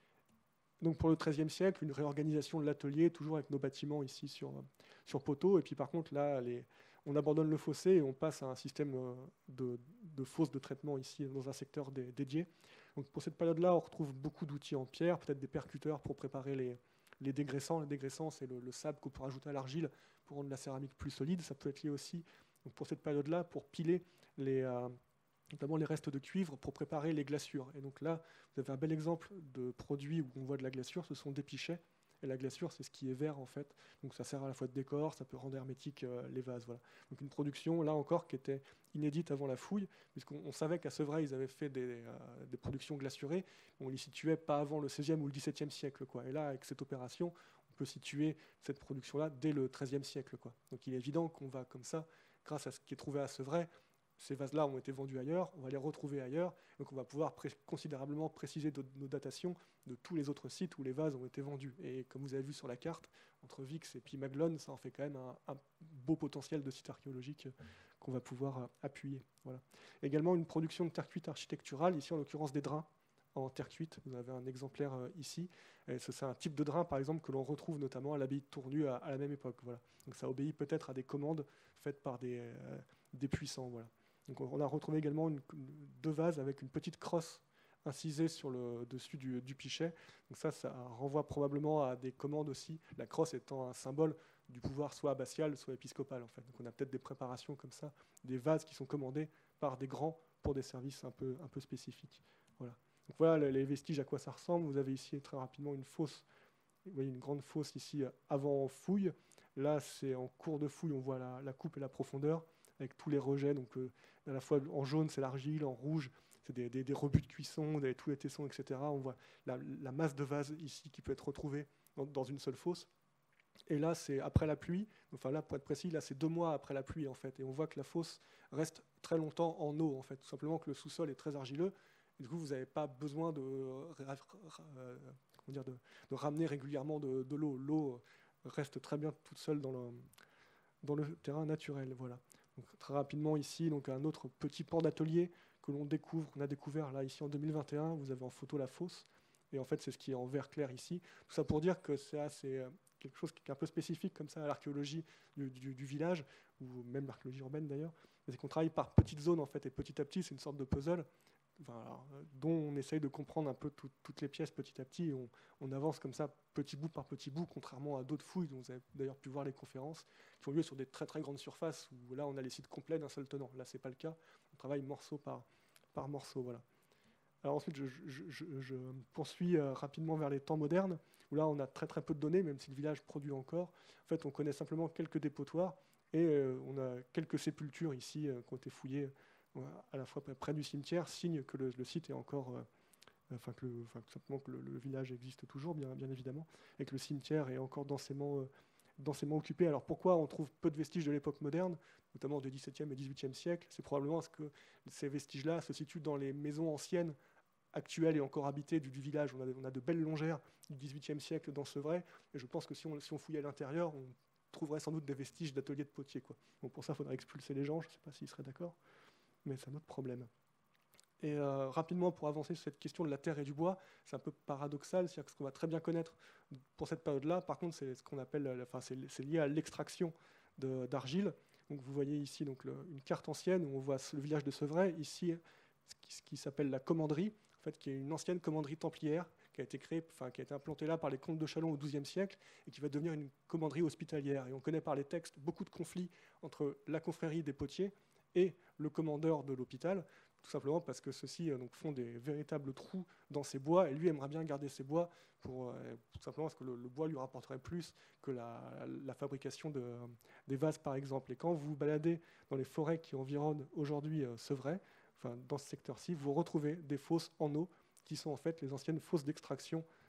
Donc pour le treizième siècle, une réorganisation de l'atelier, toujours avec nos bâtiments ici sur, sur poteaux, et puis par contre, là, les, on abandonne le fossé et on passe à un système de, de fosses de traitement ici, dans un secteur dé, dédié. Donc pour cette période-là, on retrouve beaucoup d'outils en pierre, peut-être des percuteurs pour préparer les, les dégraissants. Les dégraissants, c'est le, le sable qu'on peut rajouter à l'argile pour rendre la céramique plus solide. Ça peut être lié aussi, donc pour cette période-là, pour piler les, euh, notamment les restes de cuivre pour préparer les glaçures. Et donc là, vous avez un bel exemple de produit où on voit de la glaçure, ce sont des pichets. Et la glaçure, c'est ce qui est vert en fait. Donc ça sert à la fois de décor, ça peut rendre hermétique euh, les vases. Voilà. Donc une production, là encore, qui était inédite avant la fouille, puisqu'on on savait qu'à Sevray, ils avaient fait des, euh, des productions glaçurées. On les situait pas avant le seizième ou le dix-septième siècle, quoi. Et là, avec cette opération, on peut situer cette production-là dès le treizième siècle, quoi. Donc il est évident qu'on va comme ça, grâce à ce qui est trouvé à Sevray, ces vases-là ont été vendus ailleurs, on va les retrouver ailleurs, donc on va pouvoir pré considérablement préciser de, nos datations de tous les autres sites où les vases ont été vendus. Et comme vous avez vu sur la carte, entre Vix et puis Maglone, ça en fait quand même un, un beau potentiel de site archéologique qu'on va pouvoir euh, appuyer. Voilà. Également une production de terre cuite architecturale, ici en l'occurrence des drains en terre cuite. Vous avez un exemplaire euh, ici. C'est un type de drain, par exemple, que l'on retrouve notamment à l'abbaye de Tournu à, à la même époque. Voilà. Donc ça obéit peut-être à des commandes faites par des, euh, des puissants. Voilà. Donc on a retrouvé également une, deux vases avec une petite crosse incisée sur le dessus du, du pichet. Donc ça, ça renvoie probablement à des commandes aussi, la crosse étant un symbole du pouvoir soit abbatial, soit épiscopal en fait. Donc on a peut-être des préparations comme ça, des vases qui sont commandés par des grands pour des services un peu, un peu spécifiques. Voilà. Donc voilà les vestiges, à quoi ça ressemble. Vous avez ici très rapidement une fosse, vous voyez une grande fosse ici avant fouille. Là, c'est en cours de fouille, on voit la, la coupe et la profondeur, avec tous les rejets. Donc, euh, à la fois en jaune, c'est l'argile, en rouge, c'est des, des, des rebuts de cuisson, des, tous les tessons, et cetera. On voit la, la masse de vase ici qui peut être retrouvée dans, dans une seule fosse. Et là, c'est après la pluie. Enfin, là, pour être précis, là, c'est deux mois après la pluie, en fait. Et on voit que la fosse reste très longtemps en eau, en fait. Tout simplement que le sous-sol est très argileux. Et du coup, vous n'avez pas besoin de, euh, comment dire, de, de ramener régulièrement de, de l'eau. L'eau reste très bien toute seule dans le, dans le terrain naturel. Voilà. Donc, très rapidement ici, donc un autre petit pan d'atelier que l'on découvre, on a découvert là ici en deux mille vingt et un. Vous avez en photo la fosse, et en fait c'est ce qui est en vert clair ici. Tout ça pour dire que c'est assez quelque chose qui est un peu spécifique comme ça à l'archéologie du, du, du village, ou même l'archéologie urbaine d'ailleurs. C'est qu'on travaille par petites zones en fait, et petit à petit c'est une sorte de puzzle. Enfin, alors, dont on essaye de comprendre un peu tout, toutes les pièces petit à petit, et on, on avance comme ça petit bout par petit bout, contrairement à d'autres fouilles dont vous avez d'ailleurs pu voir les conférences, qui ont lieu sur des très très grandes surfaces, où là on a les sites complets d'un seul tenant. Là c'est pas le cas, on travaille morceau par, par morceau. Voilà. Alors ensuite je, je, je, je poursuis euh, rapidement vers les temps modernes, où là on a très très peu de données, même si le village produit encore. En fait on connaît simplement quelques dépotoirs, et euh, on a quelques sépultures ici euh, qui ont été fouillées à la fois près du cimetière, signe que le, le site est encore, euh, enfin, que le, enfin simplement que le, le village existe toujours, bien, bien évidemment, et que le cimetière est encore densément, euh, densément occupé. Alors pourquoi on trouve peu de vestiges de l'époque moderne, notamment du dix-septième et dix-huitième siècle? C'est probablement parce que ces vestiges-là se situent dans les maisons anciennes, actuelles et encore habitées du, du village. On a, on a de belles longères du dix-huitième siècle dans Sevray, et je pense que si on, si on fouillait à l'intérieur, on trouverait sans doute des vestiges d'ateliers de potiers, quoi. Bon, pour ça, il faudrait expulser les gens, je ne sais pas s'ils seraient d'accord, mais c'est un autre problème. Et euh, rapidement, pour avancer sur cette question de la terre et du bois, c'est un peu paradoxal, c'est-à-dire que ce qu'on va très bien connaître pour cette période-là, par contre, c'est ce qu'on appelle, enfin, c'est lié à l'extraction d'argile. Donc, vous voyez ici donc, le, une carte ancienne où on voit le village de Sevray, ici ce qui, ce qui s'appelle la commanderie, en fait, qui est une ancienne commanderie templière qui a été créée, enfin, qui a été implantée là par les comtes de Châlons au douzième siècle et qui va devenir une commanderie hospitalière. Et on connaît par les textes beaucoup de conflits entre la confrérie des potiers et le commandeur de l'hôpital, tout simplement parce que ceux-ci euh, donc, font des véritables trous dans ces bois, et lui aimerait bien garder ces bois, pour, euh, tout simplement parce que le, le bois lui rapporterait plus que la, la fabrication de, euh, des vases, par exemple. Et quand vous vous baladez dans les forêts qui environnent aujourd'hui euh, Sevray, enfin, dans ce secteur-ci, vous retrouvez des fosses en eau, qui sont en fait les anciennes fosses d'extraction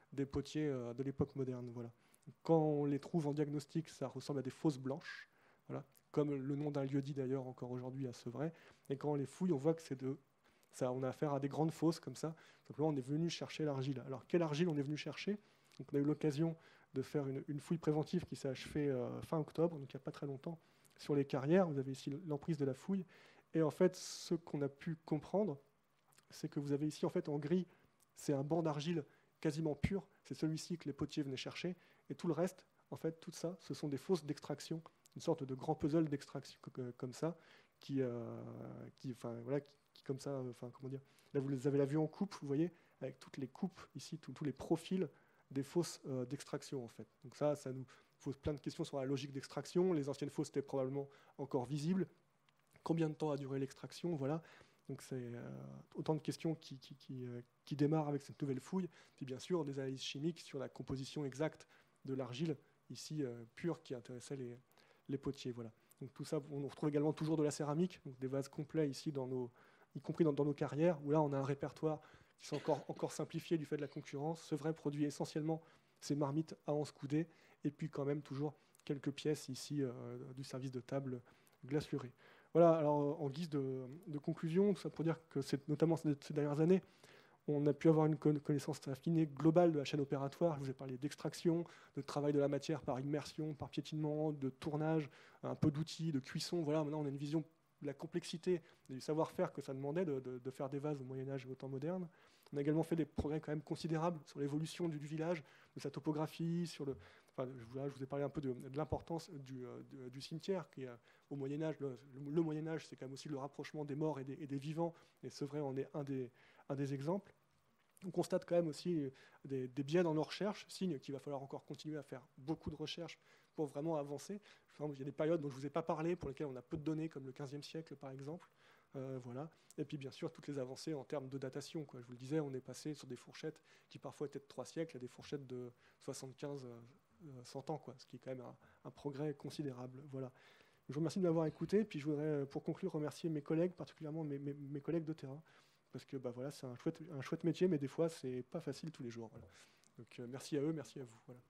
des potiers euh, de l'époque moderne. Voilà. Quand on les trouve en diagnostic, ça ressemble à des fosses blanches, voilà, comme le nom d'un lieu dit d'ailleurs encore aujourd'hui à Sevray. Et quand on les fouille, on voit que c'est de ça, on a affaire à des grandes fosses comme ça. Simplement, on est venu chercher l'argile. Alors, quelle argile on est venu chercher? Donc, on a eu l'occasion de faire une, une fouille préventive qui s'est achevée euh, fin octobre, donc il n'y a pas très longtemps, sur les carrières. Vous avez ici l'emprise de la fouille. Et en fait, ce qu'on a pu comprendre, c'est que vous avez ici, en fait, en gris, c'est un banc d'argile quasiment pur. C'est celui-ci que les potiers venaient chercher. Et tout le reste, en fait, tout ça, ce sont des fosses d'extraction, une sorte de grand puzzle d'extraction comme ça, qui, euh, qui, enfin, voilà, qui, qui comme ça, enfin, comment dire. Là, vous avez la vue en coupe, vous voyez, avec toutes les coupes ici, tous les profils des fosses euh, d'extraction, en fait. Donc ça, ça nous pose plein de questions sur la logique d'extraction. Les anciennes fosses étaient probablement encore visibles. Combien de temps a duré l'extraction? Voilà. Donc c'est euh, autant de questions qui, qui, qui, euh, qui démarrent avec cette nouvelle fouille. Puis bien sûr, des analyses chimiques sur la composition exacte de l'argile, ici euh, pure, qui intéressait les, les potiers. Voilà. Donc tout ça, on retrouve également toujours de la céramique, donc des vases complets ici, dans nos, y compris dans, dans nos carrières, où là on a un répertoire qui sont encore, encore simplifiés du fait de la concurrence. Sevray produit essentiellement ces marmites à onze coudées, et puis quand même toujours quelques pièces ici euh, du service de table glacuré. Voilà, alors en guise de, de conclusion, tout ça pour dire que c'est notamment ces, ces dernières années, on a pu avoir une connaissance affinée globale de la chaîne opératoire. Je vous ai parlé d'extraction, de travail de la matière par immersion, par piétinement, de tournage, un peu d'outils, de cuisson. Voilà, maintenant on a une vision de la complexité, du savoir-faire que ça demandait de, de, de faire des vases au Moyen-Âge et au temps moderne. On a également fait des progrès quand même considérables sur l'évolution du, du village, de sa topographie, sur le... Enfin, je, voilà, je vous ai parlé un peu de, de l'importance du, du, du cimetière, qui est au Moyen-Âge. Le, le, le Moyen-Âge, c'est quand même aussi le rapprochement des morts et des, et des vivants, et Sevray en est un des, un des exemples. On constate quand même aussi des, des biais dans nos recherches, signe qu'il va falloir encore continuer à faire beaucoup de recherches pour vraiment avancer. Enfin, il y a des périodes dont je ne vous ai pas parlé, pour lesquelles on a peu de données, comme le quinzième siècle par exemple. Euh, voilà. Et puis bien sûr, toutes les avancées en termes de datation, quoi. Je vous le disais, on est passé sur des fourchettes qui parfois étaient de trois siècles à des fourchettes de soixante-quinze à cent ans, quoi, ce qui est quand même un, un progrès considérable. Voilà. Je vous remercie de m'avoir écouté, puis je voudrais, pour conclure, remercier mes collègues, particulièrement mes, mes, mes collègues de terrain, parce que bah, voilà, c'est un chouette, un chouette métier, mais des fois, c'est pas facile tous les jours. Voilà. Donc euh, merci à eux, merci à vous. Voilà.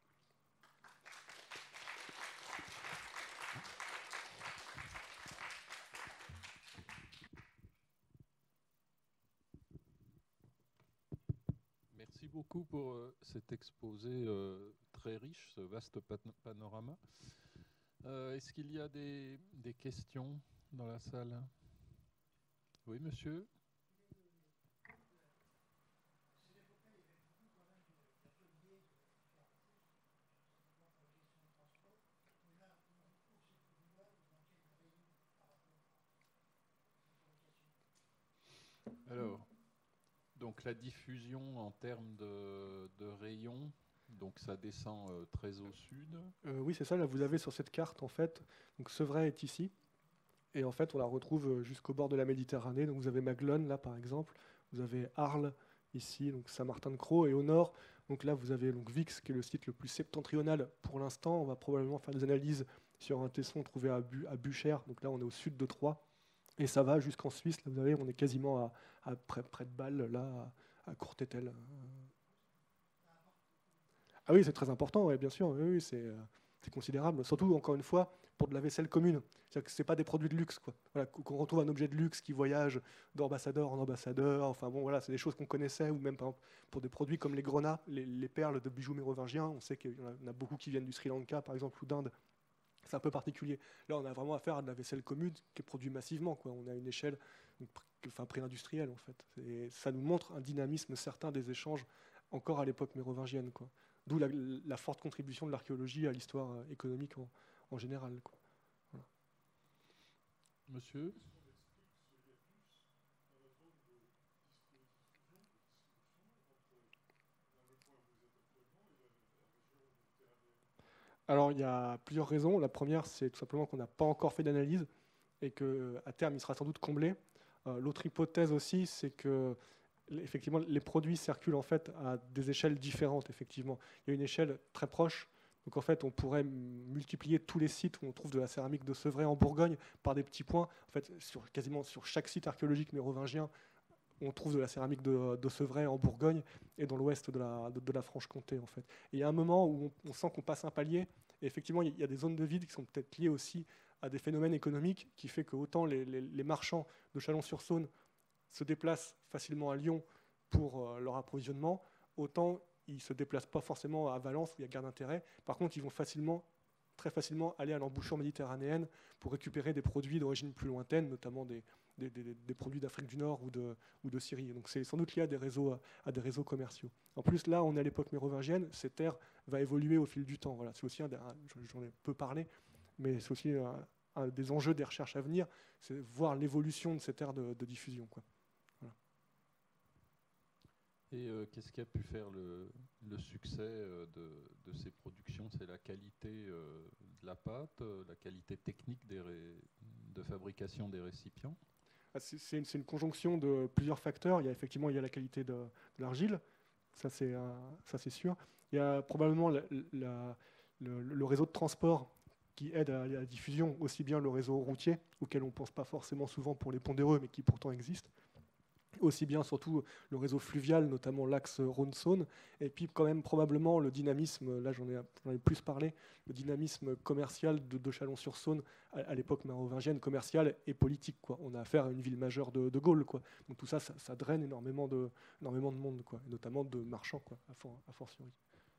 Merci beaucoup pour euh, cet exposé euh, très riche, ce vaste pan panorama. Euh, Est-ce qu'il y a des, des questions dans la salle? Oui, monsieur? Alors, donc la diffusion en termes de, de rayons, donc ça descend euh, très au sud. Euh, oui, c'est ça. Là, vous avez sur cette carte, en fait, donc Sevray est ici, et en fait, on la retrouve jusqu'au bord de la Méditerranée. Donc, vous avez Maglone, là, par exemple. Vous avez Arles, ici, donc Saint-Martin-de-Crau, et au nord, donc là, vous avez donc Vix, qui est le site le plus septentrional pour l'instant. On va probablement faire des analyses sur un tesson trouvé à, Bu à Buchères. Donc là, on est au sud de Troyes. Et ça va jusqu'en Suisse. Là, vous savez, on est quasiment à, à près, près de Bâle, là, à, à Courtétel. Ah oui, c'est très important, ouais, bien sûr. Oui, oui, c'est euh, considérable. Surtout, encore une fois, pour de la vaisselle commune. C'est-à-dire que ce n'est pas des produits de luxe, quoi. Voilà, qu'on retrouve un objet de luxe qui voyage d'ambassadeur en ambassadeur. Enfin bon, voilà, c'est des choses qu'on connaissait. Ou même, par exemple, pour des produits comme les grenats, les, les perles de bijoux mérovingiens. On sait qu'il y en a beaucoup qui viennent du Sri Lanka, par exemple, ou d'Inde. C'est un peu particulier. Là, on a vraiment affaire à de la vaisselle commune qui est produite massivement, quoi. On a une échelle, enfin, pré-industrielle, en fait. Et ça nous montre un dynamisme certain des échanges encore à l'époque mérovingienne, quoi. D'où la, la forte contribution de l'archéologie à l'histoire économique en, en général, quoi. Voilà. Monsieur? Alors, il y a plusieurs raisons. La première, c'est tout simplement qu'on n'a pas encore fait d'analyse et qu'à terme, il sera sans doute comblé. Euh, L'autre hypothèse aussi, c'est que effectivement, les produits circulent en fait à des échelles différentes. Effectivement, il y a une échelle très proche. Donc en fait, on pourrait multiplier tous les sites où on trouve de la céramique de Sevray en Bourgogne par des petits points. En fait, sur, quasiment sur chaque site archéologique mérovingien, on trouve de la céramique de, de Sevray en Bourgogne et dans l'ouest de la, de, de la Franche-Comté en fait. Et il y a un moment où on, on sent qu'on passe un palier, et effectivement il y a des zones de vide qui sont peut-être liées aussi à des phénomènes économiques qui fait que autant les, les, les marchands de Chalon-sur-Saône se déplacent facilement à Lyon pour euh, leur approvisionnement, autant ils ne se déplacent pas forcément à Valence où il y a guère d'intérêt. Par contre, ils vont facilement, très facilement aller à l'embouchure méditerranéenne pour récupérer des produits d'origine plus lointaine, notamment des, des, des, des produits d'Afrique du Nord ou de, ou de Syrie. Donc c'est sans doute lié à des, réseaux, à des réseaux commerciaux. En plus, là, on est à l'époque mérovingienne, cette terre va évoluer au fil du temps. Voilà, c'est aussi un, j'en ai peu parlé, mais c'est aussi un, un des enjeux des recherches à venir, c'est voir l'évolution de cette ère de, de diffusion, quoi. Voilà. Et euh, qu'est-ce qui a pu faire le, le succès euh, de, de ces productions? C'est la qualité euh, de la pâte, euh, la qualité technique des ré, de fabrication des récipients? C'est une, une conjonction de plusieurs facteurs. Il y a effectivement il y a la qualité de, de l'argile, ça c'est euh, ça c'est sûr. Il y a probablement la, la, le, le réseau de transport qui aide à la diffusion, aussi bien le réseau routier, auquel on ne pense pas forcément souvent pour les pondéreux, mais qui pourtant existe, aussi bien surtout le réseau fluvial, notamment l'axe Rhône-Saône, et puis quand même probablement le dynamisme, là j'en ai, j'en ai plus parlé, le dynamisme commercial de, de Chalon-sur-Saône à, à l'époque mérovingienne, commercial et politique, quoi. On a affaire à une ville majeure de, de Gaule, quoi. Donc tout ça, ça, ça draine énormément de, énormément de monde, quoi, et notamment de marchands, quoi, à, for, à fortiori.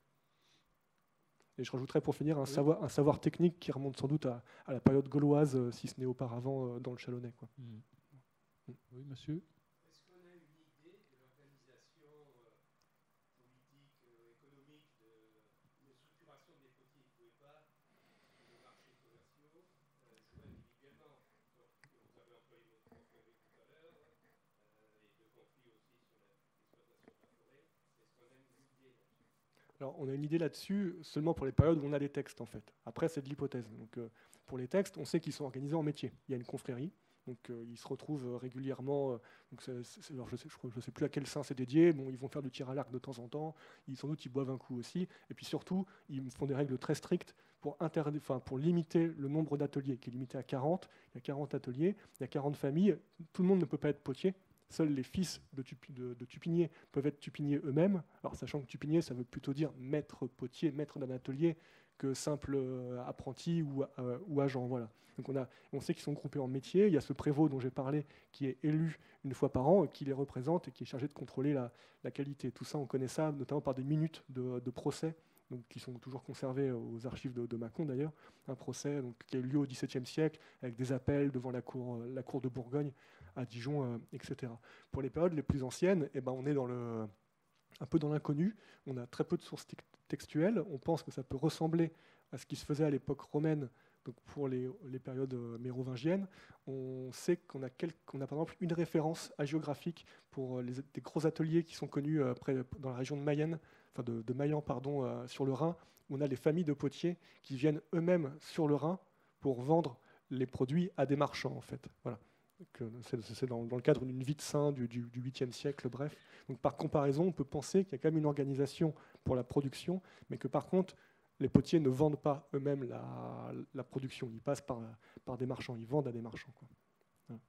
Et je rajouterais pour finir un, oui. savoir, un savoir technique qui remonte sans doute à, à la période gauloise, euh, si ce n'est auparavant euh, dans le Chalonnais, quoi. Mmh. Mmh. Oui, monsieur. Est-ce qu'on a une idée de l'organisation euh, politique, euh, économique, de, de structuration des potiers? Vous ne pouvez pas, les marchés commerciaux, euh, jouer individuellement. Donc, vous avez employé votre confrérie tout à l'heure, euh, et de conflits aussi sur l'exploitation de la forêt. Est-ce qu'on a une idée là-dessus? Alors, on a une idée là-dessus seulement pour les périodes où on a des textes, en fait. Après, c'est de l'hypothèse. Donc, euh, pour les textes, on sait qu'ils sont organisés en métier. Il y a une confrérie, donc euh, ils se retrouvent régulièrement. Euh, donc c'est, c'est, alors je ne sais, je sais plus à quel saint c'est dédié. Bon, ils vont faire du tir à l'arc de temps en temps. Ils, sans doute, ils boivent un coup aussi. Et puis surtout, ils font des règles très strictes pour, inter... enfin, pour limiter le nombre d'ateliers, qui est limité à quarante. Il y a quarante ateliers, il y a quarante familles. Tout le monde ne peut pas être potier. Seuls les fils de, tupi, de, de tupiniers peuvent être tupiniers eux-mêmes. Alors, sachant que tupinier, ça veut plutôt dire maître potier, maître d'un atelier, que simple euh, apprenti ou, euh, ou agent. Voilà. Donc on, a, on sait qu'ils sont groupés en métiers. Il y a ce prévôt dont j'ai parlé qui est élu une fois par an, qui les représente et qui est chargé de contrôler la, la qualité. Tout ça, on connaît ça notamment par des minutes de, de procès, donc, qui sont toujours conservés aux archives de, de Mâcon d'ailleurs. Un procès donc, qui a eu lieu au XVIIe siècle, avec des appels devant la cour, la cour de Bourgogne, à Dijon, euh, et cetera. Pour les périodes les plus anciennes, eh ben, on est dans le, un peu dans l'inconnu. On a très peu de sources textuelles. On pense que ça peut ressembler à ce qui se faisait à l'époque romaine, donc pour les, les périodes mérovingiennes. On sait qu'on a, quelques, qu'on a par exemple une référence hagiographique pour les, des gros ateliers qui sont connus euh, près, dans la région de Mayenne, enfin de, de Maillan, pardon, euh, sur le Rhin, où on a les familles de potiers qui viennent eux-mêmes sur le Rhin pour vendre les produits à des marchands, en fait. Voilà. C'est, c'est dans, dans le cadre d'une vie de saint du, du, du huitième siècle, bref. Donc par comparaison, on peut penser qu'il y a quand même une organisation pour la production, mais que par contre, les potiers ne vendent pas eux-mêmes la, la production. Ils passent par, par des marchands, ils vendent à des marchands, quoi. Voilà.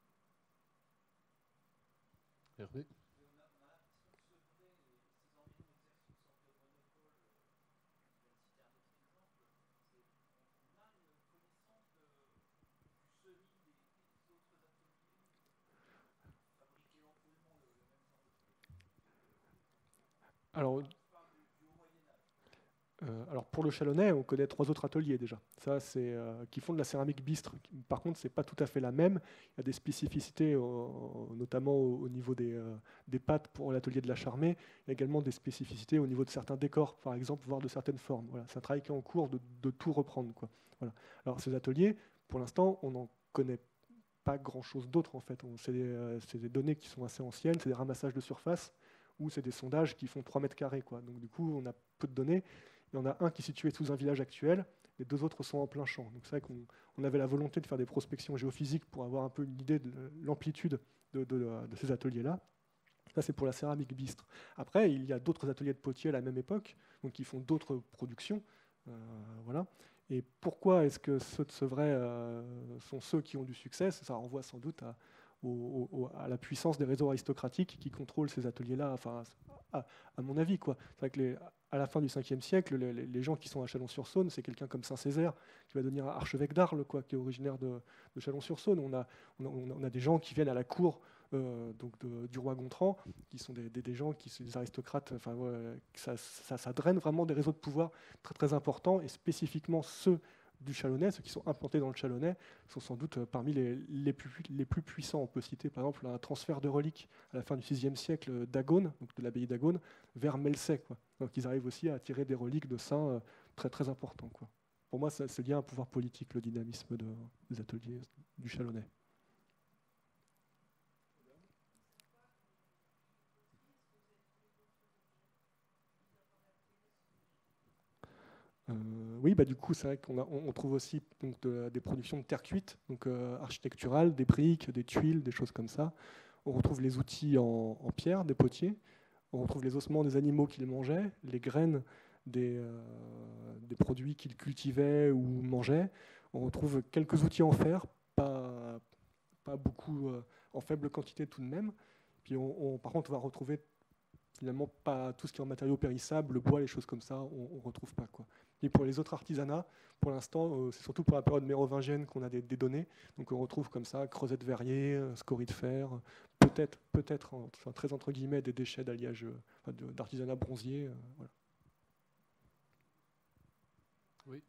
Hervé ? Alors, euh, alors pour le Chalonnais, on connaît trois autres ateliers déjà. Ça, c'est euh, qui font de la céramique bistre. Par contre, c'est pas tout à fait la même. Il y a des spécificités, euh, notamment au, au niveau des, euh, des pâtes pour l'atelier de la Charmée. Il y a également des spécificités au niveau de certains décors, par exemple, voire de certaines formes. Voilà, c'est un travail qui est en cours de, de tout reprendre, quoi. Voilà. Alors ces ateliers, pour l'instant, on n'en connaît pas grand-chose d'autre en fait. On, c'est, des, euh, c'est des données qui sont assez anciennes, c'est des ramassages de surface ou c'est des sondages qui font trois mètres carrés, quoi. Donc du coup, on a peu de données. Il y en a un qui est situé sous un village actuel, les deux autres sont en plein champ. Donc c'est vrai qu'on on avait la volonté de faire des prospections géophysiques pour avoir un peu une idée de l'amplitude de, de, de ces ateliers-là. Ça, c'est pour la céramique bistre. Après, il y a d'autres ateliers de potiers à la même époque, donc qui font d'autres productions. Euh, voilà. Et pourquoi est-ce que ceux de Sevray euh, sont ceux qui ont du succès? Ça renvoie sans doute à, au, au, à la puissance des réseaux aristocratiques qui contrôlent ces ateliers-là, enfin, à, à mon avis, quoi. C'est vrai que les, à la fin du cinquième siècle, les, les gens qui sont à Chalon-sur-Saône, c'est quelqu'un comme Saint-Césaire qui va devenir archevêque d'Arles, quoi, qui est originaire de, de Chalon-sur-Saône. On a, on, a, on a des gens qui viennent à la cour euh, donc de, du roi Gontran, qui sont des, des, des gens qui sont des aristocrates. Enfin, ouais, ça, ça, ça draine vraiment des réseaux de pouvoir très très importants, et spécifiquement ceux du Chalonnais, ceux qui sont implantés dans le Chalonnais, sont sans doute parmi les, les, plus, les plus puissants. On peut citer par exemple un transfert de reliques à la fin du sixième siècle d'Agone, donc de l'abbaye d'Agone, vers Melset, quoi. Donc ils arrivent aussi à attirer des reliques de saints euh, très très importants, quoi. Pour moi, c'est lié à un pouvoir politique, le dynamisme de, des ateliers du Chalonnais. Euh, oui, bah, du coup, c'est vrai qu'on a, on trouve aussi donc, de, des productions de terre cuite, donc euh, architecturales, des briques, des tuiles, des choses comme ça. On retrouve les outils en, en pierre, des potiers. On retrouve les ossements des animaux qu'ils mangeaient, les graines des, euh, des produits qu'ils cultivaient ou mangeaient. On retrouve quelques outils en fer, pas, pas beaucoup, euh, en faible quantité tout de même. Puis on, on, par contre, on va retrouver finalement pas tout ce qui est en matériaux périssables, le bois, les choses comme ça, on ne retrouve pas, quoi. Et pour les autres artisanats, pour l'instant, euh, c'est surtout pour la période mérovingienne qu'on a des, des données. Donc on retrouve comme ça creusets de verrier, euh, scories de fer, peut-être, peut-être, enfin, très entre guillemets, des déchets d'alliage, euh, enfin, d'artisanat bronzier. Euh, voilà. Oui.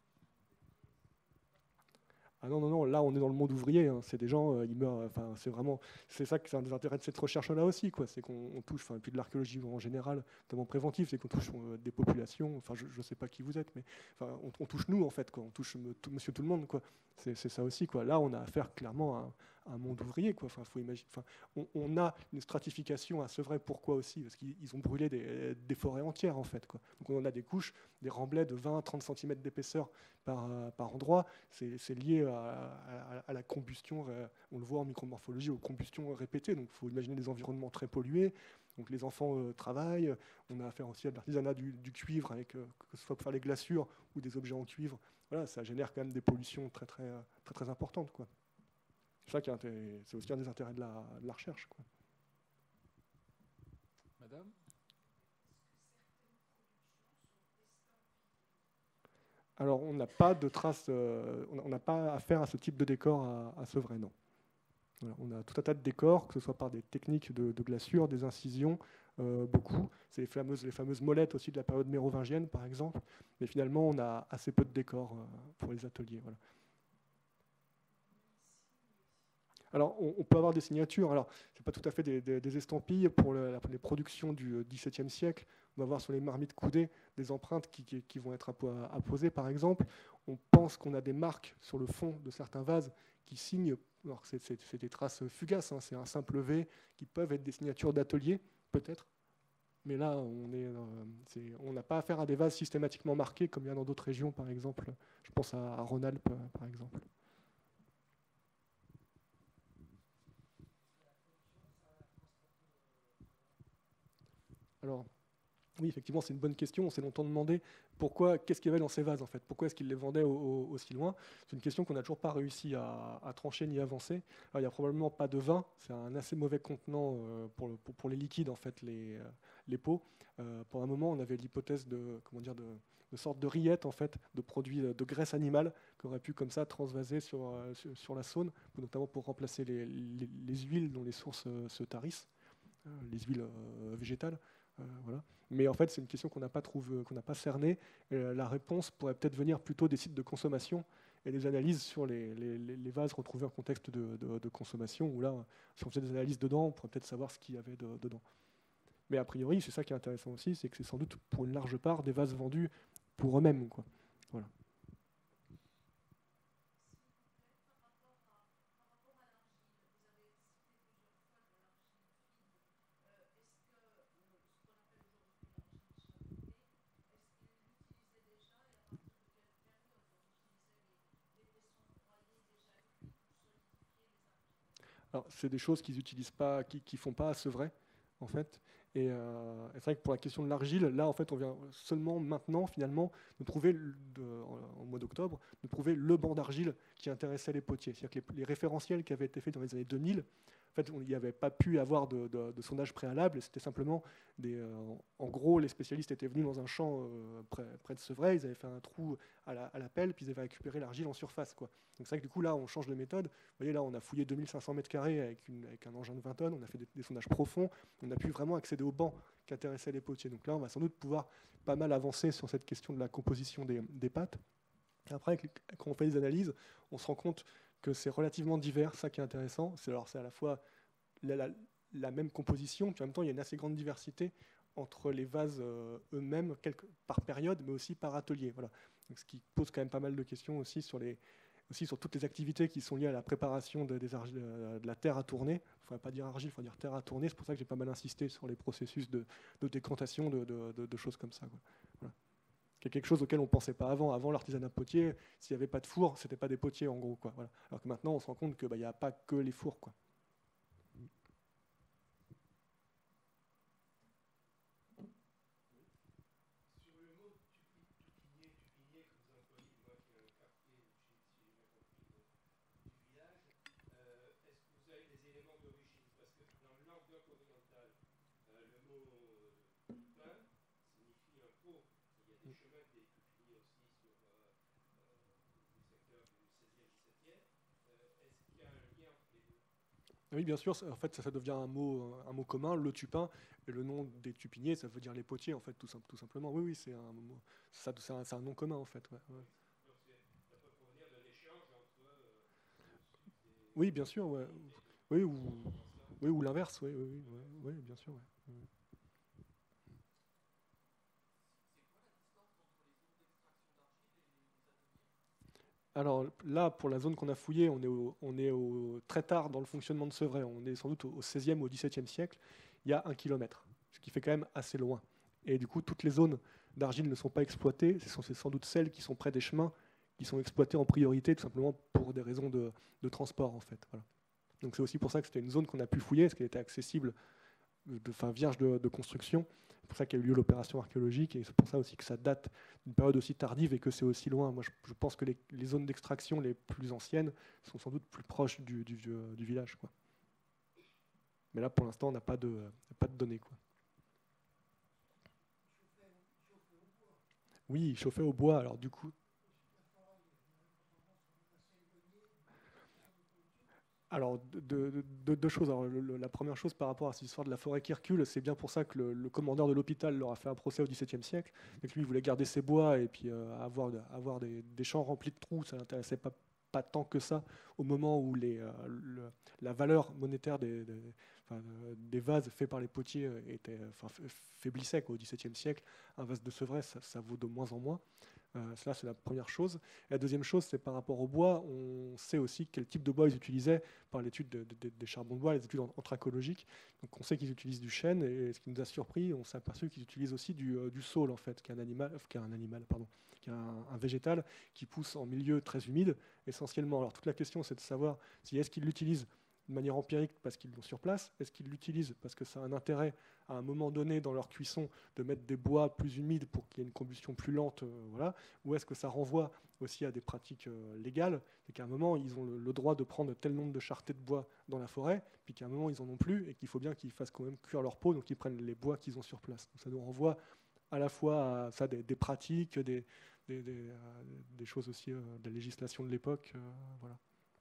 Ah non, non, non, là on est dans le monde ouvrier, hein. C'est des gens, euh, ils meurent, enfin c'est vraiment, c'est ça que c'est un des intérêts de cette recherche-là aussi, quoi. C'est qu'on touche, enfin, et puis de l'archéologie en général, notamment préventive, c'est qu'on touche euh, des populations, enfin je ne sais pas qui vous êtes, mais enfin, on, on touche nous en fait, quoi. On touche me, tout, monsieur tout le monde, quoi. C'est ça aussi, quoi. Là on a affaire clairement à, à un monde ouvrier, quoi. Enfin, faut imaginer, enfin, on, on a une stratification à Sevray, pourquoi aussi? Parce qu'ils ont brûlé des, des forêts entières en fait, quoi. Donc on a des couches, des remblais de vingt à trente centimètres d'épaisseur par, par endroit, c'est lié à, à, à la combustion, on le voit en micromorphologie, aux combustions répétées, donc il faut imaginer des environnements très pollués, donc les enfants euh, travaillent, on a affaire aussi à de l'artisanat du, du cuivre, avec, euh, que ce soit pour faire les glaçures ou des objets en cuivre, voilà, ça génère quand même des pollutions très très, très, très importantes, quoi. C'est aussi un des intérêts de la, de la recherche, quoi. Madame ? Alors, on n'a pas de traces, euh, on n'a pas affaire à ce type de décor à, à Sevray, non. Voilà, on a tout un tas de décors, que ce soit par des techniques de, de glaçure, des incisions, euh, beaucoup. C'est les fameuses, les fameuses molettes aussi de la période mérovingienne, par exemple. Mais finalement, on a assez peu de décors euh, pour les ateliers. Voilà. Alors, on, on peut avoir des signatures. Alors, c'est pas tout à fait des, des, des estampilles. Pour, le, pour les productions du dix-septième siècle, on va voir sur les marmites coudées des empreintes qui, qui, qui vont être apposées, par exemple. On pense qu'on a des marques sur le fond de certains vases qui signent. Alors, c'est des traces fugaces, hein, c'est un simple V, qui peuvent être des signatures d'atelier, peut-être. Mais là, on est, euh, est, on n'a pas affaire à des vases systématiquement marqués, comme il y a dans d'autres régions, par exemple. Je pense à, à Rhône-Alpes, par exemple. Alors, oui, effectivement, c'est une bonne question. On s'est longtemps demandé pourquoi, qu'est-ce qu'il y avait dans ces vases, en fait. Pourquoi est-ce qu'ils les vendaient au, au, aussi loin? C'est une question qu'on n'a toujours pas réussi à, à trancher ni avancer. Alors, il n'y a probablement pas de vin. C'est un assez mauvais contenant euh, pour, le, pour, pour les liquides, en fait, les, euh, les pots. Euh, pour un moment, on avait l'hypothèse de, comment dire, de, de sorte de rillettes, en fait, de produits de graisse animale qui auraient pu, comme ça, transvaser sur, euh, sur, sur la Saône, notamment pour remplacer les, les, les huiles dont les sources euh, se tarissent, euh, les huiles euh, végétales. Euh, voilà. Mais en fait, c'est une question qu'on n'a pas trouvé, qu'on n'a pas cernée. Euh, la réponse pourrait peut-être venir plutôt des sites de consommation et des analyses sur les, les, les vases retrouvés en contexte de, de, de consommation, où là, si on faisait des analyses dedans, on pourrait peut-être savoir ce qu'il y avait de, dedans. Mais a priori, c'est ça qui est intéressant aussi, c'est que c'est sans doute pour une large part des vases vendus pour eux-mêmes, quoi. Voilà. Alors, c'est des choses qu'ils n'utilisent pas, qui ne font pas à Sevray, en fait. Et euh, c'est vrai que pour la question de l'argile, là, en fait, on vient seulement maintenant, finalement, de trouver, de, en, en mois d'octobre, de trouver le banc d'argile qui intéressait les potiers. C'est-à-dire que les, les référentiels qui avaient été faits dans les années deux mille En fait, il n'y avait pas pu avoir de, de, de sondage préalable. C'était simplement des. Euh, en gros, les spécialistes étaient venus dans un champ euh, près, près de Sevray. Ils avaient fait un trou à la, à la pelle, puis ils avaient récupéré l'argile en surface, quoi. Donc c'est vrai que du coup, là, on change de méthode. Vous voyez, là, on a fouillé deux mille cinq cents mètres carrés avec, une, avec un engin de vingt tonnes. On a fait des, des sondages profonds. On a pu vraiment accéder aux bancs qui intéressaient les potiers. Donc là, on va sans doute pouvoir pas mal avancer sur cette question de la composition des, des pâtes. Après, quand on fait des analyses, on se rend compte que c'est relativement divers, ça qui est intéressant. C'est, alors, c'est à la fois la, la, la même composition, puis en même temps, il y a une assez grande diversité entre les vases euh, eux-mêmes, quelques, par période, mais aussi par atelier. Voilà. Donc, ce qui pose quand même pas mal de questions aussi sur, les, aussi sur toutes les activités qui sont liées à la préparation de, des de, de la terre à tourner. Il ne faudrait pas dire argile, il faut dire terre à tourner. C'est pour ça que j'ai pas mal insisté sur les processus de, de décantation, de, de, de, de choses comme ça, quoi. Voilà. C'est quelque chose auquel on ne pensait pas avant. Avant, l'artisanat potier, s'il n'y avait pas de four, ce n'était pas des potiers, en gros, quoi. Voilà. Alors que maintenant, on se rend compte qu'il n'y bah, a pas que les fours, quoi. Sur le mot tupinier, tupinier que vous employez, moi qui ai un quartier, si j'ai bien compris, du village, euh, est-ce que vous avez des éléments d'origine? Parce que dans le Languedoc oriental, euh, le mot euh, tupin signifie un pot. Il y a des chemins des tupiniers aussi sur euh, euh, le secteur du seizième, dix-septième. Euh, est-ce qu'il y a un lien entre les deux? Oui, bien sûr. En fait, ça, ça devient un mot, un mot commun, le tupin. Et le nom des tupiniers, ça veut dire les potiers, en fait, tout, tout simplement. Oui, oui, c'est un, ça, c'est un, c'est un nom commun, en fait. Ouais, ouais. Donc ça peut provenir d'un échange entre euh, le sud des, oui, bien sûr. Ouais. des Oui, ou, oui, ou l'inverse. Oui, oui, oui, oui, oui, bien sûr. Ouais. Oui. Alors là, pour la zone qu'on a fouillée, on est, au, on est au, très tard dans le fonctionnement de Sevray. On est sans doute au seizième ou au dix-septième siècle. Il y a un kilomètre, ce qui fait quand même assez loin. Et du coup, toutes les zones d'argile ne sont pas exploitées. Ce sont sans doute celles qui sont près des chemins qui sont exploitées en priorité, tout simplement pour des raisons de, de transport, en fait. Voilà. Donc c'est aussi pour ça que c'était une zone qu'on a pu fouiller, parce qu'elle était accessible, de, enfin, vierge de, de construction. C'est pour ça qu'il y a eu lieu l'opération archéologique, et c'est pour ça aussi que ça date d'une période aussi tardive et que c'est aussi loin. Moi, je, je pense que les, les zones d'extraction les plus anciennes sont sans doute plus proches du, du, du, du village, quoi. Mais là, pour l'instant, on n'a pas de, pas de données, quoi. Oui, chauffé au bois. Alors du coup, alors deux, deux, deux choses. Alors, le, la première chose par rapport à cette histoire de la forêt qui recule, c'est bien pour ça que le, le commandeur de l'hôpital leur a fait un procès au XVIIe siècle. Et que lui, il voulait garder ses bois et puis euh, avoir, avoir des, des champs remplis de trous. Ça l'intéressait pas, pas tant que ça au moment où les, euh, le, la valeur monétaire des, des, enfin, des vases faits par les potiers était, enfin, faiblissait, quoi, au XVIIe siècle. Un vase de Sevray, ça, ça vaut de moins en moins. Euh, cela, c'est la première chose. Et la deuxième chose, c'est par rapport au bois. On sait aussi quel type de bois ils utilisaient par l'étude de, de, de, des charbons de bois, les études anthracologiques. Donc, on sait qu'ils utilisent du chêne. Et ce qui nous a surpris, on s'est aperçu qu'ils utilisent aussi du, euh, du saule, en fait, qui est un animal, qui est un animal, pardon, qui est un, un végétal qui pousse en milieu très humide, essentiellement. Alors, toute la question, c'est de savoir si est-ce qu'ils l'utilisent de manière empirique parce qu'ils l'ont sur place, est-ce qu'ils l'utilisent parce que ça a un intérêt à un moment donné dans leur cuisson de mettre des bois plus humides pour qu'il y ait une combustion plus lente, euh, voilà, ou est-ce que ça renvoie aussi à des pratiques euh, légales, c'est qu'à un moment ils ont le, le droit de prendre tel nombre de charretés de bois dans la forêt, puis qu'à un moment ils en ont plus et qu'il faut bien qu'ils fassent quand même cuire leur peau, donc ils prennent les bois qu'ils ont sur place. Donc ça nous renvoie à la fois à ça, des, des pratiques, des, des, des, euh, des choses aussi euh, de la législation de l'époque, euh, voilà.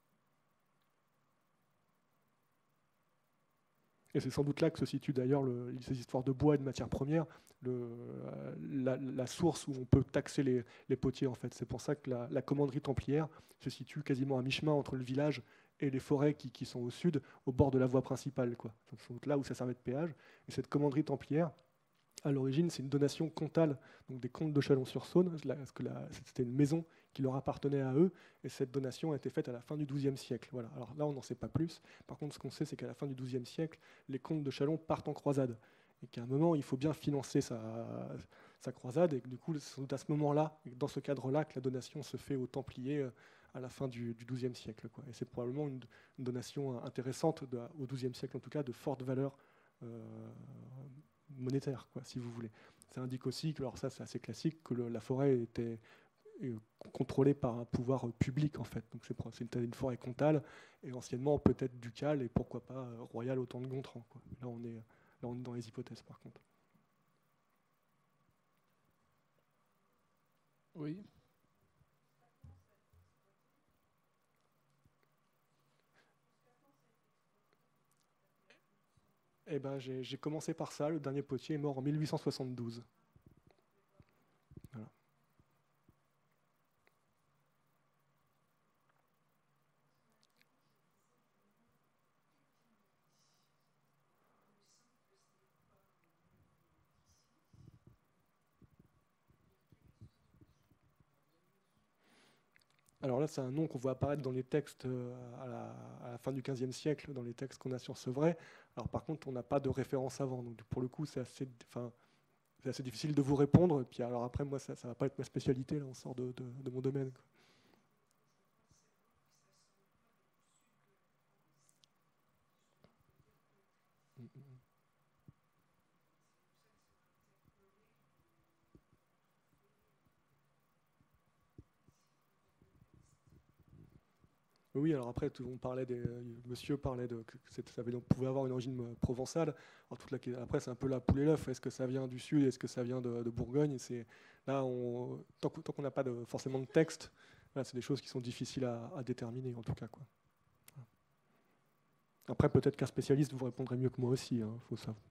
Et c'est sans doute là que se situe d'ailleurs le, ces histoires de bois et de matières premières, le, la, la source où on peut taxer les, les potiers, en fait. C'est pour ça que la, la commanderie templière se situe quasiment à mi-chemin entre le village et les forêts qui, qui sont au sud, au bord de la voie principale, quoi. C'est sans doute là où ça servait de péage. Et cette commanderie templière, à l'origine, c'est une donation comtale, donc des comtes de Chalon-sur-Saône, parce que la, c'était une maison qui leur appartenait à eux, et cette donation a été faite à la fin du douzième siècle. Voilà. Alors là, on n'en sait pas plus. Par contre, ce qu'on sait, c'est qu'à la fin du douzième siècle, les comtes de Chalon partent en croisade, et qu'à un moment, il faut bien financer sa, sa croisade, et que du coup, c'est sans doute à ce moment-là, dans ce cadre-là, que la donation se fait aux Templiers à la fin du douzième siècle, quoi. Et c'est probablement une, une donation intéressante, de, au douzième siècle en tout cas, de forte valeur euh, monétaire, quoi, si vous voulez. Ça indique aussi que, alors ça c'est assez classique, que le, la forêt était, est contrôlée par un pouvoir public en fait. Donc c'est c'est une, une forêt comtale et anciennement peut-être ducale et pourquoi pas euh, royale au temps de Gontran, quoi. Là on est là on est dans les hypothèses par contre. Oui. Eh ben, j'ai, j'ai commencé par ça. Le dernier potier est mort en mille huit cent soixante-douze. Voilà. Alors là, c'est un nom qu'on voit apparaître dans les textes euh, à la, à la fin du quinzième siècle, dans les textes qu'on a sur Sevray. Alors par contre, on n'a pas de référence avant. Donc pour le coup, c'est assez, enfin, c'est assez difficile de vous répondre. Et puis alors après, moi, ça ne va pas être ma spécialité. Là, on sort de, de, de mon domaine, quoi. Mm, mm. Oui, alors après, tout, on parlait des, monsieur parlait de que ça avait, donc, pouvait avoir une origine provençale. Alors, toute la, après, c'est un peu la poule et l'œuf. Est-ce que ça vient du sud? Est-ce que ça vient de, de Bourgogne? Et c'est, là, on, tant, tant qu'on n'a pas de, forcément de texte, voilà, c'est des choses qui sont difficiles à, à déterminer, en tout cas, quoi. Après, peut-être qu'un spécialiste vous répondrait mieux que moi aussi. Hein, faut savoir.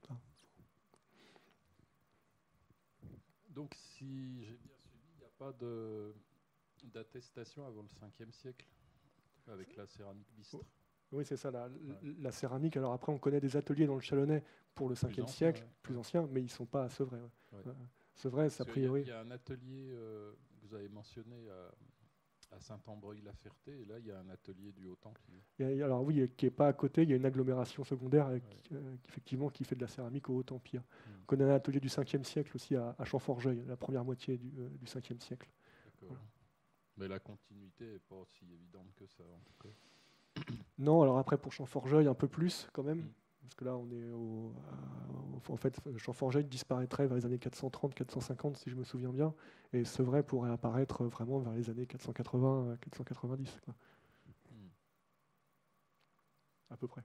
Donc, si j'ai bien suivi, il n'y a pas de, d'attestation avant le cinquième siècle avec la céramique Bistre. Oui, c'est ça, la, Ouais. la céramique. Alors après, on connaît des ateliers dans le Chalonnais pour le cinquième ancien, siècle, ouais. plus Ouais. anciens, mais ils ne sont pas à Sevray. Ouais. Ouais. Ouais. Sevray, a priori. Il y, y a un atelier euh, que vous avez mentionné à, à Saint-Ambreuil-la-Ferté, et là, il y a un atelier du Haut-Templier. Et alors oui, qui n'est pas à côté, il y a une agglomération secondaire euh, Ouais. qui, euh, qui, effectivement, qui fait de la céramique au Haut-Empire. Mm. On connaît un atelier du cinquième siècle aussi à, à Champforgeuil, la première moitié du, euh, du cinquième siècle. D'accord. Voilà. Mais la continuité n'est pas aussi évidente que ça, en tout cas. Non, alors après pour Champforgeuil, un peu plus quand même, Mm. parce que là on est au, à, en fait Champforgeuil disparaîtrait vers les années quatre cent trente quatre cent cinquante si je me souviens bien, et Sevray pourrait apparaître vraiment vers les années quatre cent quatre-vingts quatre cent quatre-vingt-dix, quoi. Mm. À peu près.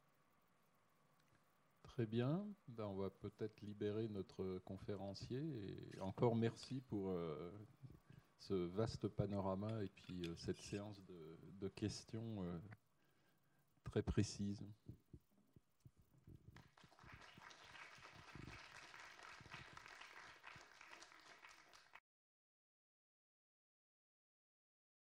Très bien, ben, on va peut-être libérer notre conférencier, et encore merci pour euh, ce vaste panorama et puis euh, cette séance de, de questions euh, très précises.